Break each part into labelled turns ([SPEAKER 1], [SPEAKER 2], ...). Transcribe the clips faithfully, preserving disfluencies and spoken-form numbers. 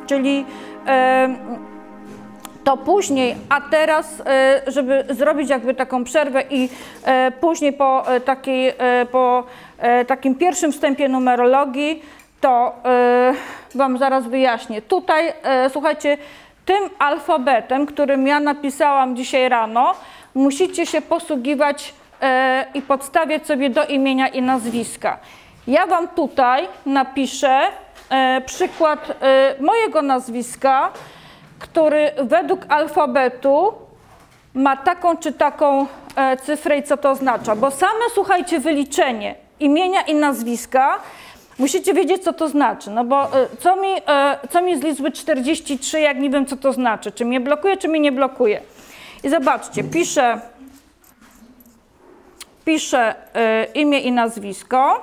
[SPEAKER 1] czyli to później, a teraz, żeby zrobić jakby taką przerwę i później po, takiej, po takim pierwszym wstępie numerologii, to wam zaraz wyjaśnię. Tutaj, słuchajcie, tym alfabetem, którym ja napisałam dzisiaj rano, musicie się posługiwać i podstawiać sobie do imienia i nazwiska. Ja wam tutaj napiszę przykład mojego nazwiska, który według alfabetu ma taką czy taką cyfrę i co to oznacza. Bo same, słuchajcie, wyliczenie imienia i nazwiska, musicie wiedzieć, co to znaczy. No bo co mi, co mi z liczby czterdzieści trzy, jak nie wiem, co to znaczy. Czy mnie blokuje, czy mnie nie blokuje. I zobaczcie, piszę, piszę imię i nazwisko.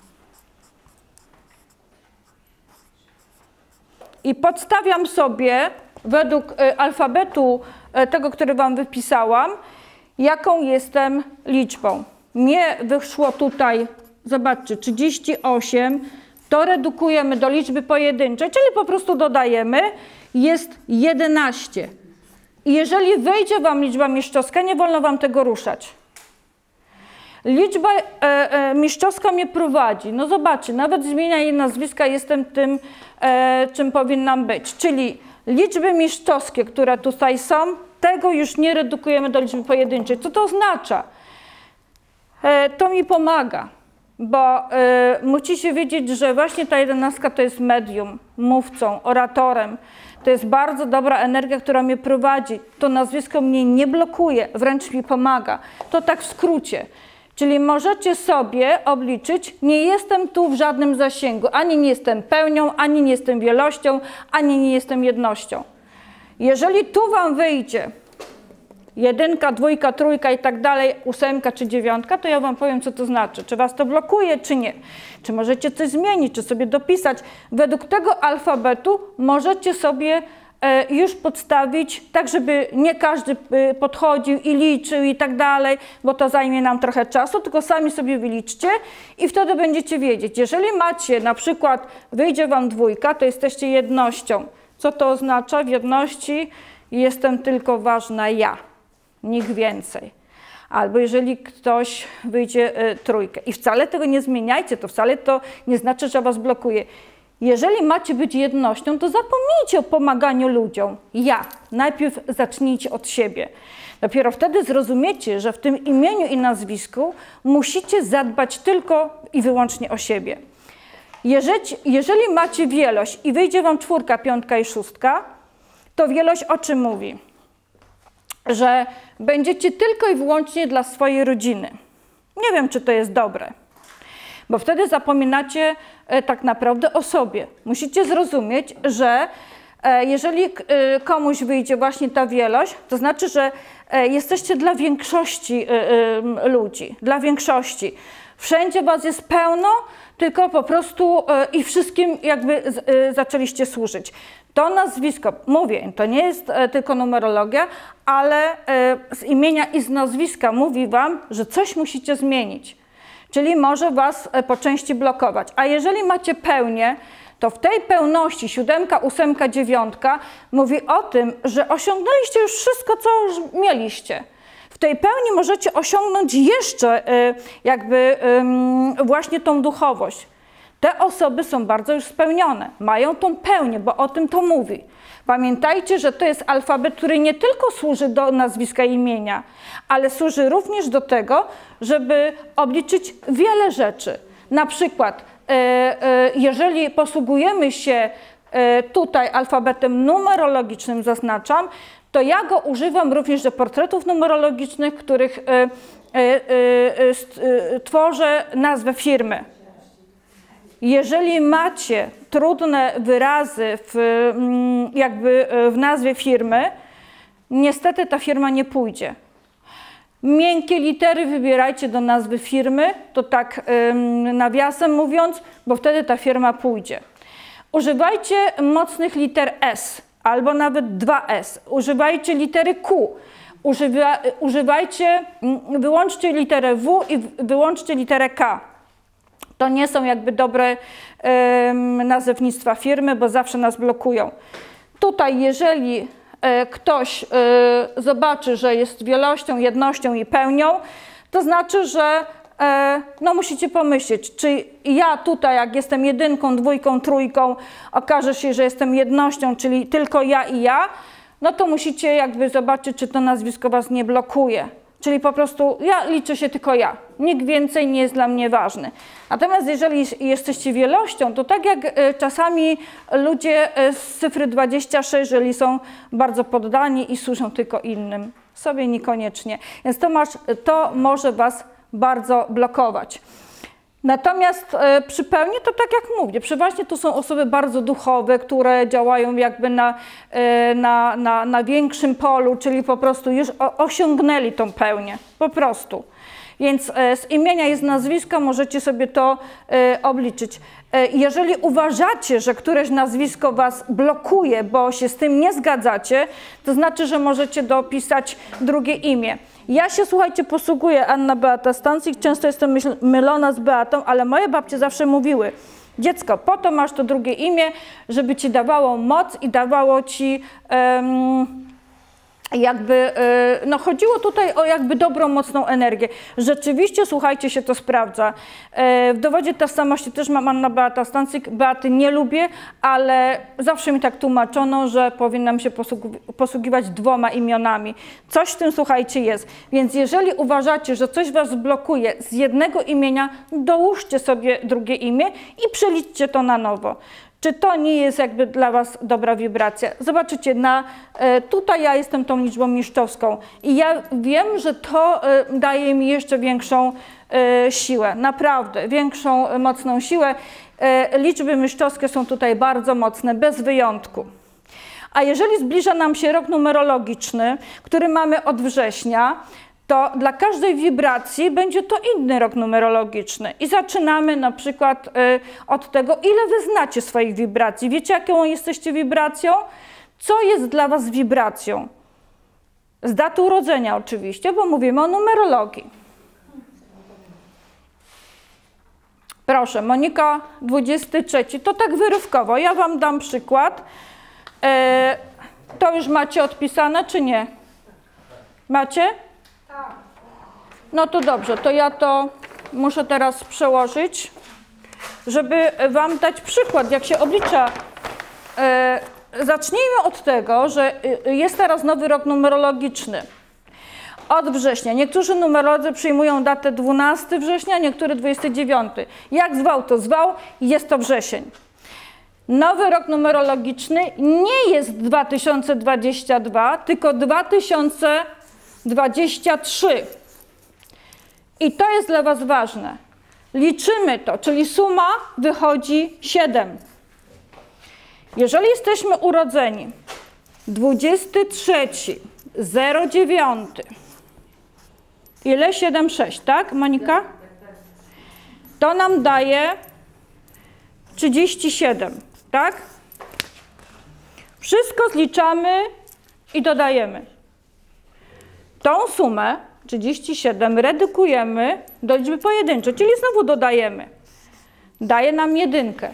[SPEAKER 1] I podstawiam sobie według alfabetu tego, który wam wypisałam, jaką jestem liczbą. Mnie wyszło tutaj, zobaczcie, trzydzieści osiem, to redukujemy do liczby pojedynczej, czyli po prostu dodajemy, jest jedenaście. I jeżeli wyjdzie wam liczba mistrzowska, nie wolno wam tego ruszać. Liczba e, e, mistrzowska mnie prowadzi. No zobaczcie, nawet z imienia i nazwiska jestem tym, e, czym powinnam być. Czyli liczby mistrzowskie, które tutaj są, tego już nie redukujemy do liczby pojedynczej. Co to oznacza? E, to mi pomaga, bo e, musicie wiedzieć, że właśnie ta jedenastka to jest medium, mówcą, oratorem. To jest bardzo dobra energia, która mnie prowadzi. To nazwisko mnie nie blokuje, wręcz mi pomaga. To tak w skrócie. Czyli możecie sobie obliczyć, nie jestem tu w żadnym zasięgu, ani nie jestem pełnią, ani nie jestem wielością, ani nie jestem jednością. Jeżeli tu wam wyjdzie jedynka, dwójka, trójka i tak dalej, ósemka czy dziewiątka, to ja wam powiem, co to znaczy. Czy was to blokuje, czy nie. Czy możecie coś zmienić, czy sobie dopisać. Według tego alfabetu możecie sobie już podstawić, tak żeby nie każdy podchodził i liczył i tak dalej, bo to zajmie nam trochę czasu, tylko sami sobie wyliczcie i wtedy będziecie wiedzieć. Jeżeli macie, na przykład wyjdzie wam dwójka, to jesteście jednością. Co to oznacza? W jedności jestem tylko ważna ja, nikt więcej. Albo jeżeli ktoś wyjdzie y, trójkę. I wcale tego nie zmieniajcie, to wcale to nie znaczy, że was blokuje. Jeżeli macie być jednością, to zapomnijcie o pomaganiu ludziom. Ja. Najpierw zacznijcie od siebie. Dopiero wtedy zrozumiecie, że w tym imieniu i nazwisku musicie zadbać tylko i wyłącznie o siebie. Jeżeli, jeżeli macie wielość i wyjdzie wam czwórka, piątka i szóstka, to wielość o czym mówi? Że będziecie tylko i wyłącznie dla swojej rodziny. Nie wiem, czy to jest dobre. Bo wtedy zapominacie e, tak naprawdę o sobie. Musicie zrozumieć, że e, jeżeli e, komuś wyjdzie właśnie ta wielość, to znaczy, że e, jesteście dla większości e, e, ludzi, dla większości. Wszędzie was jest pełno, tylko po prostu e, i wszystkim jakby z, e, zaczęliście służyć. To nazwisko, mówię, to nie jest e, tylko numerologia, ale e, z imienia i z nazwiska mówi wam, że coś musicie zmienić. Czyli może was po części blokować. A jeżeli macie pełnię, to w tej pełności siódemka, ósemka, dziewiątka mówi o tym, że osiągnęliście już wszystko, co już mieliście. W tej pełni możecie osiągnąć jeszcze jakby właśnie tą duchowość. Te osoby są bardzo już spełnione, mają tą pełnię, bo o tym to mówi. Pamiętajcie, że to jest alfabet, który nie tylko służy do nazwiska i imienia, ale służy również do tego, żeby obliczyć wiele rzeczy. Na przykład, jeżeli posługujemy się tutaj alfabetem numerologicznym, zaznaczam, to ja go używam również do portretów numerologicznych, których tworzę nazwę firmy. Jeżeli macie trudne wyrazy w, jakby w nazwie firmy, niestety ta firma nie pójdzie. Miękkie litery wybierajcie do nazwy firmy, to tak nawiasem mówiąc, bo wtedy ta firma pójdzie. Używajcie mocnych liter S albo nawet dwa S. Używajcie litery Q. Używa, używajcie, wyłączcie literę W i wyłączcie literę K. To nie są jakby dobre ym, nazewnictwa firmy, bo zawsze nas blokują. Tutaj jeżeli y, ktoś y, zobaczy, że jest wielością, jednością i pełnią, to znaczy, że y, no musicie pomyśleć, czy ja tutaj, jak jestem jedynką, dwójką, trójką, okaże się, że jestem jednością, czyli tylko ja i ja, no to musicie jakby zobaczyć, czy to nazwisko was nie blokuje. Czyli po prostu ja liczę się tylko ja. Nikt więcej nie jest dla mnie ważny. Natomiast jeżeli jesteście wielością, to tak jak czasami ludzie z cyfry dwadzieścia sześć, jeżeli są bardzo poddani i służą tylko innym, sobie niekoniecznie. Więc to, masz, to może was bardzo blokować. Natomiast e, przy pełni to tak jak mówię, przeważnie to są osoby bardzo duchowe, które działają jakby na, e, na, na, na większym polu, czyli po prostu już o, osiągnęli tą pełnię, po prostu. Więc e, z imienia i z nazwiska możecie sobie to e, obliczyć. E, jeżeli uważacie, że któreś nazwisko was blokuje, bo się z tym nie zgadzacie, to znaczy, że możecie dopisać drugie imię. Ja się, słuchajcie, posługuję Anna Beata Stancik, często jestem myśl, mylona z Beatą, ale moje babcie zawsze mówiły: dziecko, po to masz to drugie imię, żeby ci dawało moc i dawało ci um, jakby, no chodziło tutaj o jakby dobrą, mocną energię. Rzeczywiście, słuchajcie, się to sprawdza. W dowodzie tożsamości też mam Anna Beata Stancik. Beaty nie lubię, ale zawsze mi tak tłumaczono, że powinnam się posługiwać dwoma imionami. Coś w tym, słuchajcie, jest. Więc jeżeli uważacie, że coś was blokuje z jednego imienia, dołóżcie sobie drugie imię i przeliczcie to na nowo. Czy to nie jest jakby dla was dobra wibracja? Zobaczycie, na, tutaj ja jestem tą liczbą mistrzowską i ja wiem, że to daje mi jeszcze większą siłę, naprawdę, większą, mocną siłę. Liczby mistrzowskie są tutaj bardzo mocne, bez wyjątku. A jeżeli zbliża nam się rok numerologiczny, który mamy od września, to dla każdej wibracji będzie to inny rok numerologiczny. I zaczynamy na przykład y, od tego, ile wy znacie swoich wibracji. Wiecie, jaką jesteście wibracją? Co jest dla was wibracją? Z daty urodzenia oczywiście, bo mówimy o numerologii. Proszę, Monika, dwudziesty trzeci, to tak wyrywkowo. Ja wam dam przykład. E, to już macie odpisane, czy nie? Macie? No to dobrze, to ja to muszę teraz przełożyć, żeby wam dać przykład, jak się oblicza. E, zacznijmy od tego, że jest teraz nowy rok numerologiczny. Od września. Niektórzy numerolodzy przyjmują datę dwunastego września, niektórzy dwudziestego dziewiątego. Jak zwał, to zwał, jest to wrzesień. Nowy rok numerologiczny nie jest dwa tysiące dwudziesty drugi, tylko dwa tysiące dwudziesty trzeci. I to jest dla was ważne. Liczymy to, czyli suma wychodzi siedem. Jeżeli jesteśmy urodzeni dwudziestego trzeciego, zero dziewiąty, ile? siedem, sześć, tak, Monika? To nam daje trzydzieści siedem, tak? Wszystko zliczamy i dodajemy. Tą sumę, trzydzieści siedem, redukujemy do liczby pojedynczej, czyli znowu dodajemy. Daje nam jedynkę.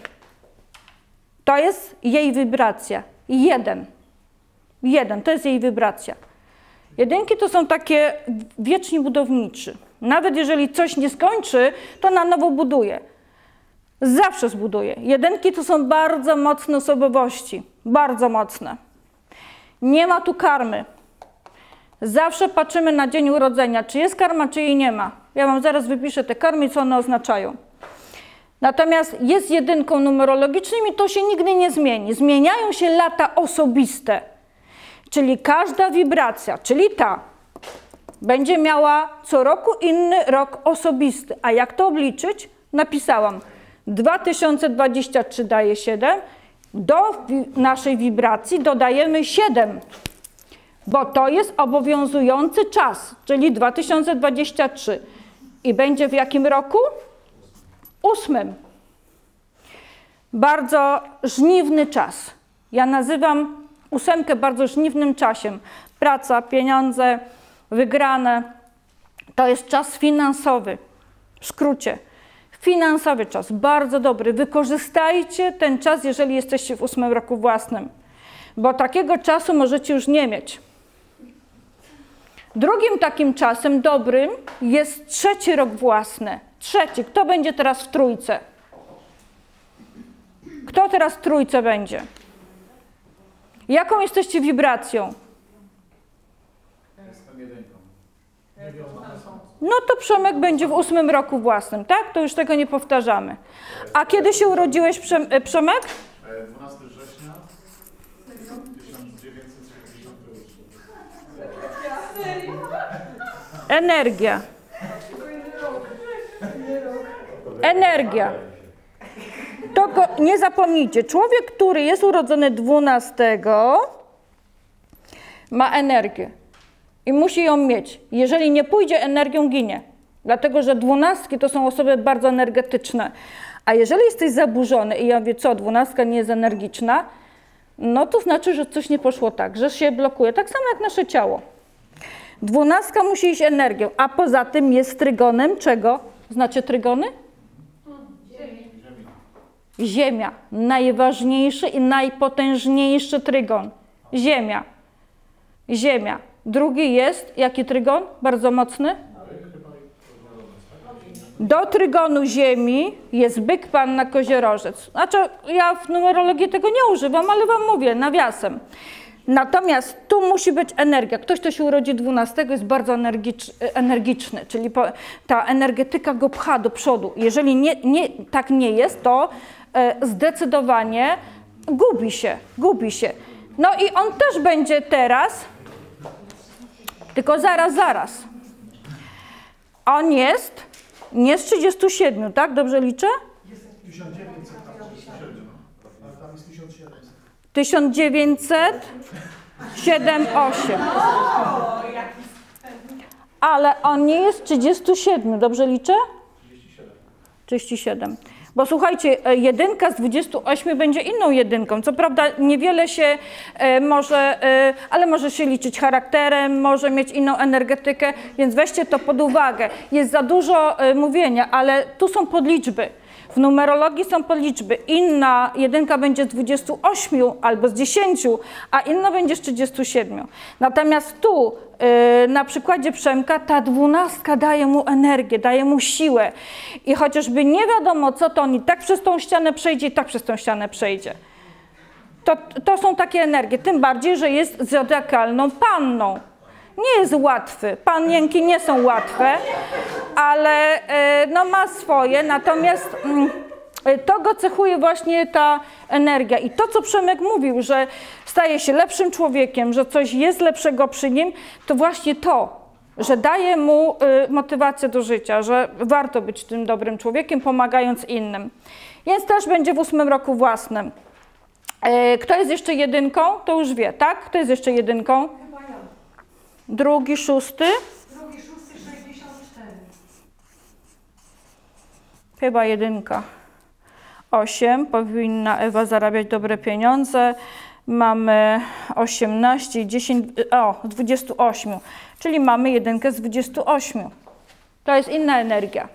[SPEAKER 1] To jest jej wibracja. Jeden. Jeden, to jest jej wibracja. Jedynki to są takie wieczni budowniczy. Nawet jeżeli coś nie skończy, to na nowo buduje. Zawsze zbuduje. Jedynki to są bardzo mocne osobowości. Bardzo mocne. Nie ma tu karmy. Zawsze patrzymy na dzień urodzenia, czy jest karma, czy jej nie ma. Ja wam zaraz wypiszę te karmy i co one oznaczają. Natomiast jest jedynką numerologiczną i to się nigdy nie zmieni. Zmieniają się lata osobiste. Czyli każda wibracja, czyli ta, będzie miała co roku inny rok osobisty. A jak to obliczyć? Napisałam. dwa tysiące dwudziesty trzeci daje siedem. Do naszej wibracji dodajemy siedem. Bo to jest obowiązujący czas, czyli dwa tysiące dwudziesty trzeci. I będzie w jakim roku? Ósmym. Bardzo żniwny czas. Ja nazywam ósemkę bardzo żniwnym czasem. Praca, pieniądze, wygrane. To jest czas finansowy. W skrócie. Finansowy czas, bardzo dobry. Wykorzystajcie ten czas, jeżeli jesteście w ósmym roku własnym, bo takiego czasu możecie już nie mieć. Drugim takim czasem dobrym jest trzeci rok własny. Trzeci. Kto będzie teraz w trójce? Kto teraz w trójce będzie? Jaką jesteście wibracją?
[SPEAKER 2] Jestem jedynką.
[SPEAKER 1] No to Przemek będzie w ósmym roku własnym, tak? To już tego nie powtarzamy. A kiedy się urodziłeś, Przemek?
[SPEAKER 2] dwunastego września tysiąc dziewięćset sześćdziesiąty ósmy.
[SPEAKER 1] Energia. Energia. To go, nie zapomnijcie, człowiek, który jest urodzony dwunastego, ma energię i musi ją mieć. Jeżeli nie pójdzie, energią ginie. Dlatego, że dwunastki to są osoby bardzo energetyczne. A jeżeli jesteś zaburzony i ja mówię, co, dwunastka nie jest energiczna, no to znaczy, że coś nie poszło tak, że się blokuje. Tak samo jak nasze ciało. Dwunastka musi iść energią, a poza tym jest trygonem czego? Znacie trygony? Ziemia. Najważniejszy i najpotężniejszy trygon. Ziemia. Ziemia. Drugi jest, jaki trygon? Bardzo mocny? Do trygonu Ziemi jest byk, panna, koziorożec. Znaczy, ja w numerologii tego nie używam, ale wam mówię nawiasem. Natomiast tu musi być energia. Ktoś, kto się urodzi dwunastego, jest bardzo energicz, energiczny, czyli po, ta energetyka go pcha do przodu. Jeżeli nie, nie, tak nie jest, to e, zdecydowanie gubi się, gubi się. No i on też będzie teraz, tylko zaraz, zaraz. On jest nie z trzydziestu siedmiu, tak? Dobrze liczę?
[SPEAKER 2] tysiąc dziewięćset, ale tam jest tysiąc siedemset.
[SPEAKER 1] tysiąc dziewięćset siedemdziesiąt osiem. Ale on nie jest trzydziestu siedmiu, dobrze liczę? trzydzieści siedem. Bo słuchajcie, jedynka z dwudziestu ośmiu będzie inną jedynką. Co prawda niewiele się e, może, e, ale może się liczyć charakterem, może mieć inną energetykę, więc weźcie to pod uwagę. Jest za dużo e, mówienia, ale tu są podliczby. W numerologii są podliczby. Inna jedynka będzie z dwudziestu ośmiu albo z dziesięciu, a inna będzie z trzydziestu siedmiu. Natomiast tu yy, na przykładzie Przemka ta dwunastka daje mu energię, daje mu siłę. I chociażby nie wiadomo co, to on i tak przez tą ścianę przejdzie, i tak przez tą ścianę przejdzie. To, to są takie energie. Tym bardziej, że jest zodiakalną panną. Nie jest łatwy. Panienki nie są łatwe, ale no, ma swoje, natomiast to go cechuje właśnie ta energia. I to, co Przemek mówił, że staje się lepszym człowiekiem, że coś jest lepszego przy nim, to właśnie to, że daje mu motywację do życia, że warto być tym dobrym człowiekiem, pomagając innym. Więc też będzie w ósmym roku własnym. Kto jest jeszcze jedynką, to już wie, tak? Kto jest jeszcze jedynką? Drugi, szósty?
[SPEAKER 3] Drugi, szósty, sześćdziesiąt cztery.
[SPEAKER 1] Chyba jedynka. Osiem. Powinna Ewa zarabiać dobre pieniądze. Mamy osiemnaście, dziesięć, o, z dwudziestu ośmiu. Czyli mamy jedynkę z dwudziestu ośmiu. To jest inna energia.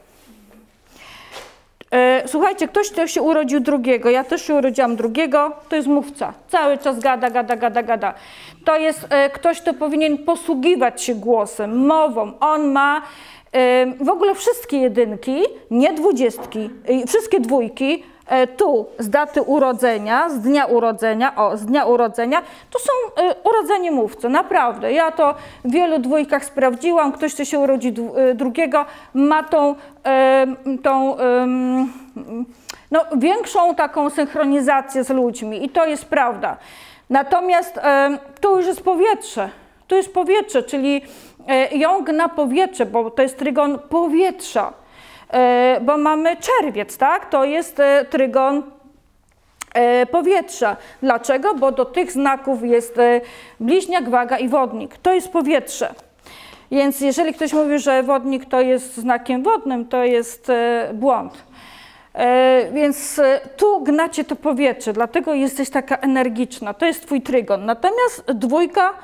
[SPEAKER 1] Słuchajcie, ktoś, kto się urodził drugiego, ja też się urodziłam drugiego, to jest mówca. Cały czas gada, gada, gada, gada. To jest ktoś, kto powinien posługiwać się głosem, mową. On ma w ogóle wszystkie jedynki, nie dwudziestki, wszystkie dwójki, tu z daty urodzenia, z dnia urodzenia, o, z dnia urodzenia, to są urodzeni mówcy, naprawdę. Ja to w wielu dwójkach sprawdziłam, ktoś, kto się urodzi drugiego, ma tą, tą no, większą taką synchronizację z ludźmi i to jest prawda. Natomiast tu już jest powietrze, tu jest powietrze, czyli jąg na powietrze, bo to jest trygon powietrza. Bo mamy czerwiec, tak? To jest trygon powietrza. Dlaczego? Bo do tych znaków jest bliźniak, waga i wodnik. To jest powietrze. Więc jeżeli ktoś mówi, że wodnik to jest znakiem wodnym, to jest błąd. Więc tu gnacie to powietrze, dlatego jesteś taka energiczna. To jest twój trygon. Natomiast dwójka,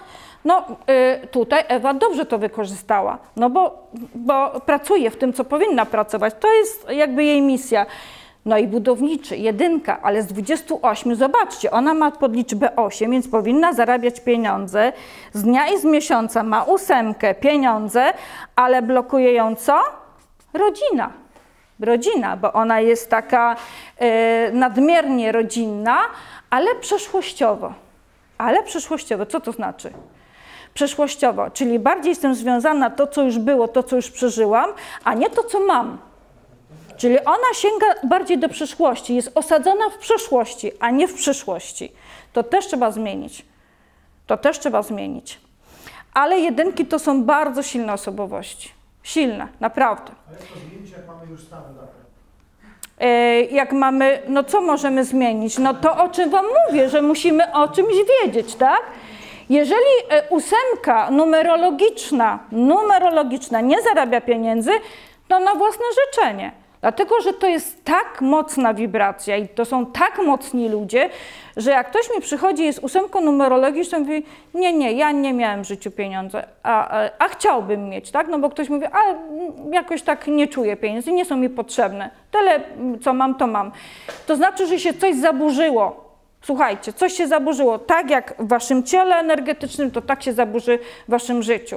[SPEAKER 1] No y, tutaj Ewa dobrze to wykorzystała, no bo, bo pracuje w tym, co powinna pracować. To jest jakby jej misja. No i budowniczy, jedynka, ale z dwudziestu ośmiu, zobaczcie, ona ma podliczbę osiem, więc powinna zarabiać pieniądze. Z dnia i z miesiąca ma ósemkę, pieniądze, ale blokuje ją co? Rodzina. Rodzina, bo ona jest taka y, nadmiernie rodzinna, ale przeszłościowo. Ale przeszłościowo, co to znaczy? Przeszłościowo, czyli bardziej jestem związana to, co już było, to, co już przeżyłam, a nie to, co mam. Czyli ona sięga bardziej do przyszłości, jest osadzona w przeszłości, a nie w przyszłości. To też trzeba zmienić. To też trzeba zmienić. Ale jedynki to są bardzo silne osobowości. Silne, naprawdę.
[SPEAKER 2] A jak to zmienić, jak mamy już stałą datę?
[SPEAKER 1] Jak mamy, no co możemy zmienić? No to, o czym wam mówię, że musimy o czymś wiedzieć, tak? Jeżeli ósemka numerologiczna, numerologiczna nie zarabia pieniędzy, to na własne życzenie. Dlatego, że to jest tak mocna wibracja i to są tak mocni ludzie, że jak ktoś mi przychodzi, jest ósemką numerologiczną, mówi, nie, nie, ja nie miałem w życiu pieniądze, a, a, a chciałbym mieć, tak? No bo ktoś mówi, a jakoś tak nie czuję pieniędzy, nie są mi potrzebne. Tyle, co mam, to mam. To znaczy, że się coś zaburzyło. Słuchajcie, coś się zaburzyło. Tak jak w waszym ciele energetycznym, to tak się zaburzy w waszym życiu.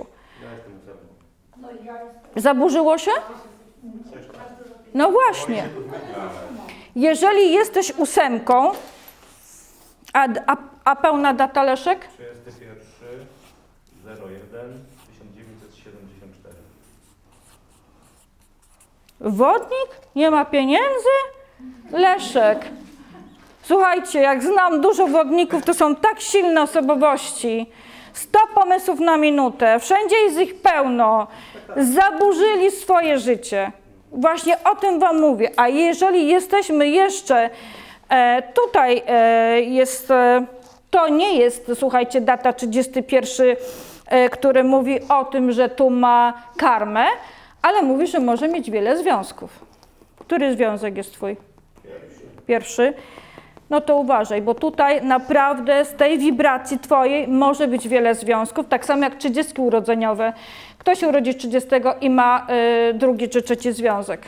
[SPEAKER 1] Zaburzyło się? No właśnie. Jeżeli jesteś ósemką, a, a, a pełna data, Leszek?
[SPEAKER 4] trzydziesty pierwszy zero jeden tysiąc dziewięćset siedemdziesiąt cztery.
[SPEAKER 1] Wodnik? Nie ma pieniędzy? Leszek. Słuchajcie, jak znam dużo wodników, to są tak silne osobowości. sto pomysłów na minutę, wszędzie jest ich pełno. Zaburzyli swoje życie. Właśnie o tym wam mówię. A jeżeli jesteśmy jeszcze e, tutaj e, jest, e, to nie jest, słuchajcie, data trzydziesty pierwszy, e, który mówi o tym, że tu ma karmę, ale mówi, że może mieć wiele związków. Który związek jest twój? Pierwszy. Pierwszy. No to uważaj, bo tutaj naprawdę z tej wibracji twojej może być wiele związków, tak samo jak trzydziestki urodzeniowe. Kto się urodzi trzydziestego i ma y, drugi czy trzeci związek?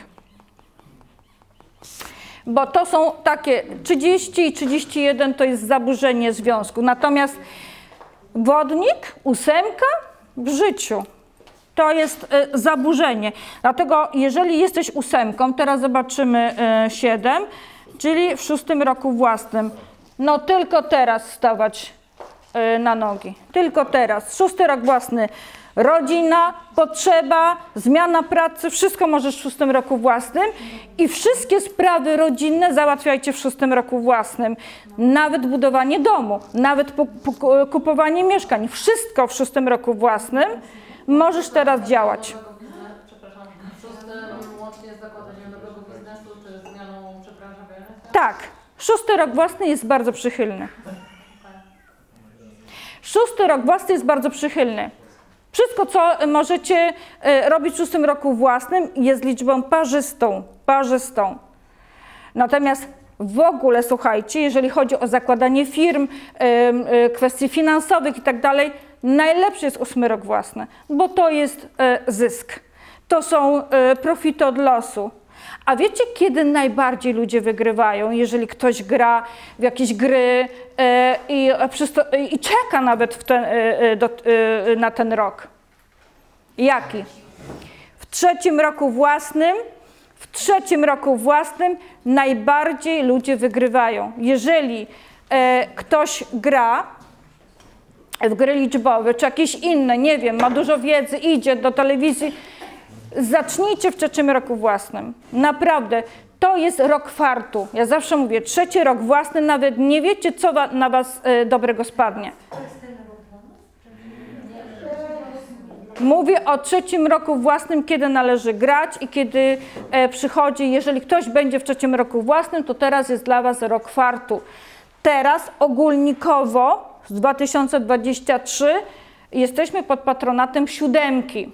[SPEAKER 1] Bo to są takie trzydzieści i trzydzieści jeden to jest zaburzenie związku. Natomiast wodnik, ósemka w życiu to jest y, zaburzenie. Dlatego jeżeli jesteś ósemką, teraz zobaczymy y, siedem, czyli w szóstym roku własnym, no tylko teraz stawać y, na nogi. Tylko teraz. Szósty rok własny. Rodzina, potrzeba, zmiana pracy, wszystko możesz w szóstym roku własnym i wszystkie sprawy rodzinne załatwiajcie w szóstym roku własnym. Nawet budowanie domu, nawet po, po, kupowanie mieszkań, wszystko w szóstym roku własnym możesz teraz działać.
[SPEAKER 5] Przepraszam, szóstym łącznie z zakładaniem nowego biznesu czy zmianą przebranżowienia?
[SPEAKER 1] Tak, szósty rok własny jest bardzo przychylny. Szósty rok własny jest bardzo przychylny. Wszystko, co możecie robić w szóstym roku własnym, jest liczbą parzystą, parzystą. Natomiast w ogóle, słuchajcie, jeżeli chodzi o zakładanie firm, kwestii finansowych i tak dalej, najlepszy jest ósmy rok własny, bo to jest zysk. To są profity od losu. A wiecie, kiedy najbardziej ludzie wygrywają? Jeżeli ktoś gra w jakieś gry e, i, i czeka nawet w ten, e, do, e, na ten rok. Jaki? W trzecim roku własnym, w trzecim roku własnym najbardziej ludzie wygrywają. Jeżeli e, ktoś gra w gry liczbowe, czy jakieś inne, nie wiem, ma dużo wiedzy, idzie do telewizji, zacznijcie w trzecim roku własnym. Naprawdę, to jest rok fartu. Ja zawsze mówię, trzeci rok własny, nawet nie wiecie, co wa na was y, dobrego spadnie. Mówię o trzecim roku własnym, kiedy należy grać i kiedy e, przychodzi, jeżeli ktoś będzie w trzecim roku własnym, to teraz jest dla was rok fartu. Teraz ogólnikowo z dwa tysiące dwudziestego trzeciego jesteśmy pod patronatem siódemki.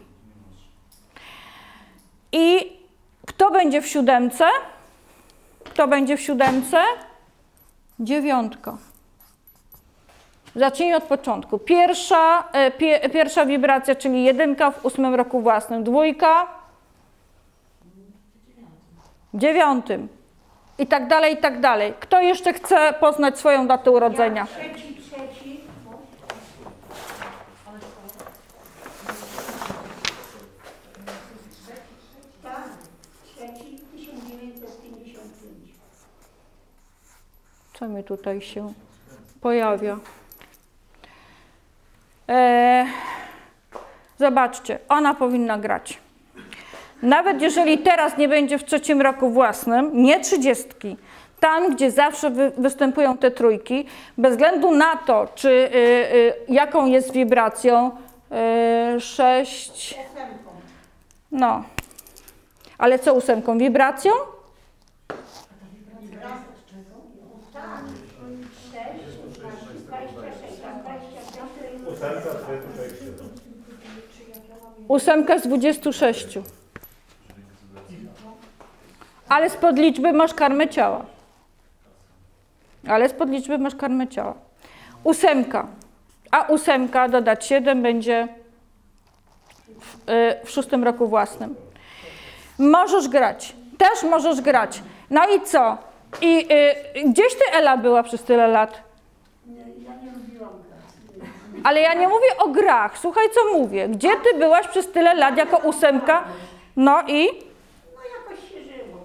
[SPEAKER 1] I kto będzie w siódemce? Kto będzie w siódemce? Dziewiątka. Zacznijmy od początku. Pierwsza, pie, pierwsza wibracja, czyli jedynka w ósmym roku własnym, dwójka w dziewiątym i tak dalej, i tak dalej. Kto jeszcze chce poznać swoją datę urodzenia?
[SPEAKER 3] Trzeci, trzeci. Tak, trzeci, tysiąc dziewięćset pięćdziesiąt pięć.
[SPEAKER 1] Co mi tutaj się pojawia? Eee, zobaczcie, ona powinna grać. Nawet jeżeli teraz nie będzie w trzecim roku własnym, nie trzydziestki, tam, gdzie zawsze wy, występują te trójki, bez względu na to, czy y, y, jaką jest wibracją, y, sześć, no, ale co ósemką? Wibracją? Ósemka z dwudziestu sześciu. Ale spod liczby masz karmę ciała. Ale spod liczby masz karmę ciała. Ósemka. A ósemka dodać siedem będzie w, y, w szóstym roku własnym. Możesz grać. Też możesz grać. No i co? I y, gdzieś ty, Ela, była przez tyle lat?
[SPEAKER 3] Ja nie lubiłam grać.
[SPEAKER 1] Ale ja nie mówię o grach. Słuchaj, co mówię. Gdzie ty byłaś przez tyle lat jako ósemka? No i?
[SPEAKER 3] No jakoś się żyło.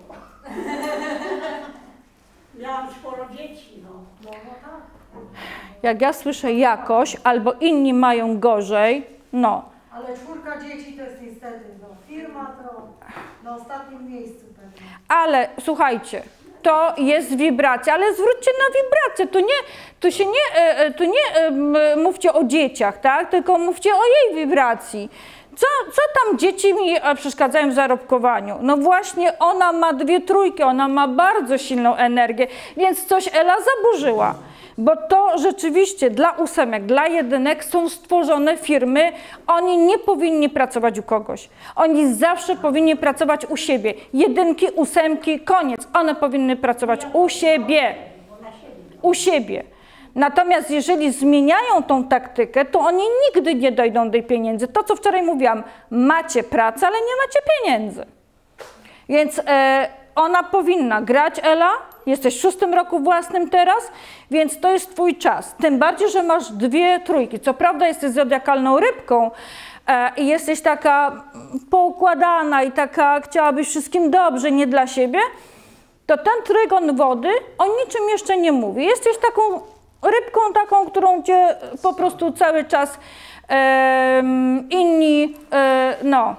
[SPEAKER 3] Miałam sporo dzieci, no. No, no tak.
[SPEAKER 1] Jak ja słyszę jakoś, albo inni mają gorzej, no.
[SPEAKER 3] Ale czwórka dzieci to jest niestety, no. Firma to na ostatnim miejscu pewnie.
[SPEAKER 1] Ale słuchajcie, to jest wibracja, ale zwróćcie na wibrację. To nie, to się nie, tu nie mówcie o dzieciach, tak? Tylko mówcie o jej wibracji. Co, co tam dzieci mi przeszkadzają w zarobkowaniu? No właśnie ona ma dwie trójki, ona ma bardzo silną energię, więc coś Ela zaburzyła. Bo to rzeczywiście dla ósemek, dla jedynek są stworzone firmy, oni nie powinni pracować u kogoś. Oni zawsze powinni pracować u siebie. Jedynki, ósemki, koniec. One powinny pracować u siebie. U siebie. Natomiast jeżeli zmieniają tą taktykę, to oni nigdy nie dojdą do pieniędzy. To, co wczoraj mówiłam, macie pracę, ale nie macie pieniędzy. Więc e, ona powinna grać, Ela. Jesteś w szóstym roku własnym teraz, więc to jest twój czas. Tym bardziej, że masz dwie trójki. Co prawda jesteś zodiakalną rybką e, i jesteś taka poukładana i taka chciałabyś wszystkim dobrze, nie dla siebie, to ten trygon wody o niczym jeszcze nie mówi. Jesteś taką rybką taką, którą cię po prostu cały czas e, inni, e, no,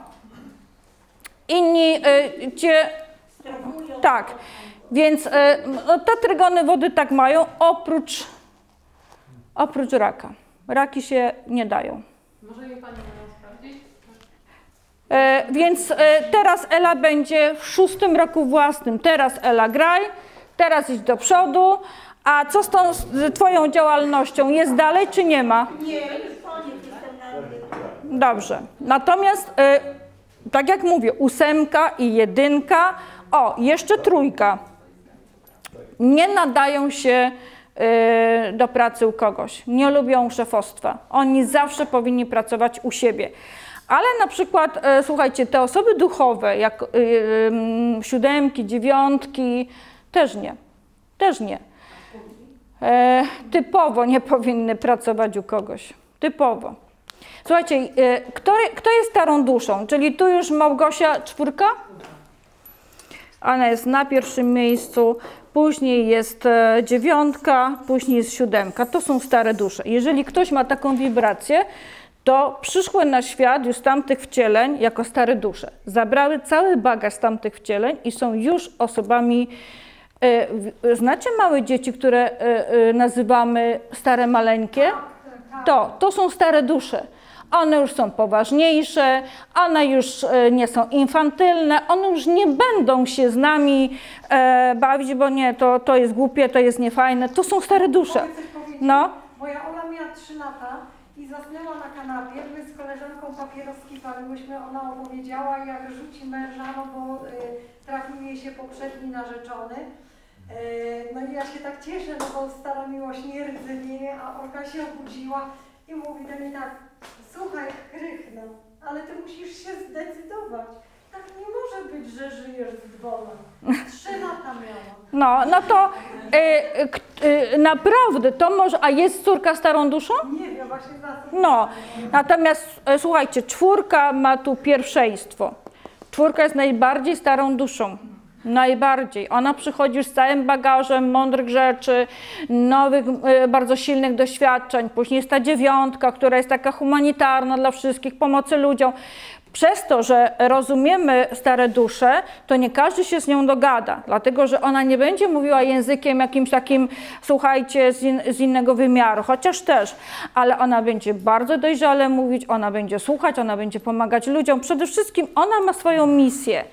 [SPEAKER 1] inni e, cię, tak. Więc no, te trygony wody tak mają, oprócz, oprócz raka. Raki się nie dają.
[SPEAKER 5] Może je Pani mogą sprawdzić?
[SPEAKER 1] E, więc e, teraz Ela będzie w szóstym roku własnym. Teraz Ela graj, teraz idź do przodu. A co z tą z twoją działalnością? Jest dalej czy nie ma?
[SPEAKER 3] Nie, już koniec, jestem na...
[SPEAKER 1] Dobrze. Natomiast, e, tak jak mówię, ósemka i jedynka, o, jeszcze trójka. Nie nadają się y, do pracy u kogoś, nie lubią szefostwa. Oni zawsze powinni pracować u siebie. Ale na przykład, y, słuchajcie, te osoby duchowe, jak y, y, siódemki, dziewiątki, też nie. Też nie. E, typowo nie powinny pracować u kogoś. Typowo. Słuchajcie, y, kto, kto jest starą duszą? Czyli tu już Małgosia czwórka? Ona jest na pierwszym miejscu, później jest e, dziewiątka, później jest siódemka. To są stare dusze. Jeżeli ktoś ma taką wibrację, to przyszły na świat już z tamtych wcieleń jako stare dusze. Zabrały cały bagaż z tamtych wcieleń i są już osobami... E, w, znacie małe dzieci, które e, e, nazywamy stare maleńkie? To, to są stare dusze. One już są poważniejsze, one już nie są infantylne, one już nie będą się z nami e, bawić, bo nie, to, to jest głupie, to jest niefajne. To są stare dusze. No.
[SPEAKER 3] Moja Ola miała trzy lata i zasnęła na kanapie. My z koleżanką papieroski paliłyśmy. Ona opowiedziała, jak rzuci męża, no bo y, trafił jej się poprzedni narzeczony. E, No i ja się tak cieszę, no bo stara miłość nie rdzewieje, a Olga się obudziła i mówi do mnie tak, słuchaj, Krychno, ale ty musisz się zdecydować. Tak nie może być, że żyjesz z dwoma. Trzy lata miałam.
[SPEAKER 1] No, no to y, k- y, naprawdę to może, a jest córka starą duszą?
[SPEAKER 3] Nie wiem, właśnie za to.
[SPEAKER 1] No, natomiast e, słuchajcie, czwórka ma tu pierwszeństwo. Czwórka jest najbardziej starą duszą. Najbardziej. Ona przychodzi już z całym bagażem mądrych rzeczy, nowych, e, bardzo silnych doświadczeń. Później jest ta dziewiątka, która jest taka humanitarna dla wszystkich, pomocy ludziom. Przez to, że rozumiemy stare dusze, to nie każdy się z nią dogada, dlatego że ona nie będzie mówiła językiem jakimś takim, słuchajcie, z, in, z innego wymiaru, chociaż też, ale ona będzie bardzo dojrzale mówić, ona będzie słuchać, ona będzie pomagać ludziom. Przede wszystkim ona ma swoją misję.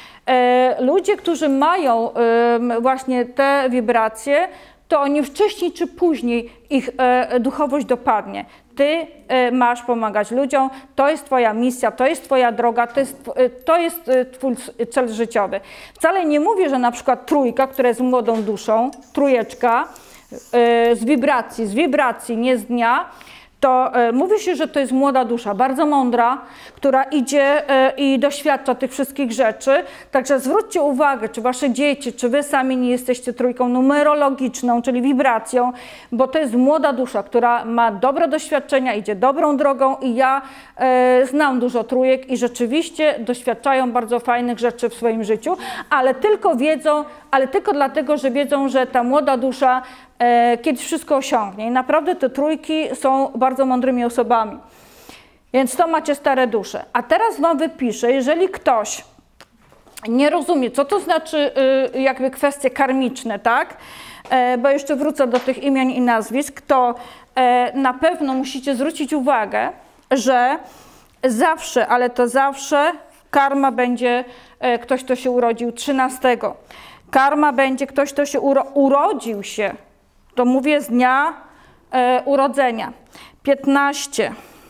[SPEAKER 1] E, ludzie, którzy mają e, właśnie te wibracje, to oni wcześniej czy później ich e, duchowość dopadnie. Ty e, masz pomagać ludziom, to jest twoja misja, to jest twoja droga, to jest, e, to jest e, twój cel życiowy. Wcale nie mówię, że na przykład trójka, która jest młodą duszą, trójeczka e, z wibracji, z wibracji, nie z dnia, to e, mówi się, że to jest młoda dusza, bardzo mądra, która idzie e, i doświadcza tych wszystkich rzeczy. Także zwróćcie uwagę, czy wasze dzieci, czy wy sami nie jesteście trójką numerologiczną, czyli wibracją, bo to jest młoda dusza, która ma dobre doświadczenia, idzie dobrą drogą i ja e, znam dużo trójek i rzeczywiście doświadczają bardzo fajnych rzeczy w swoim życiu, ale tylko wiedzą, ale tylko dlatego, że wiedzą, że ta młoda dusza e, kiedyś wszystko osiągnie. I naprawdę te trójki są bardzo mądrymi osobami. Więc to macie stare dusze. A teraz wam wypiszę, jeżeli ktoś nie rozumie, co to znaczy y, jakby kwestie karmiczne, tak? E, bo jeszcze wrócę do tych imion i nazwisk, to e, na pewno musicie zwrócić uwagę, że zawsze, ale to zawsze karma będzie e, ktoś, kto się urodził trzynastego. Karma będzie ktoś, kto się uro urodził się, to mówię z dnia e, urodzenia. piętnaście,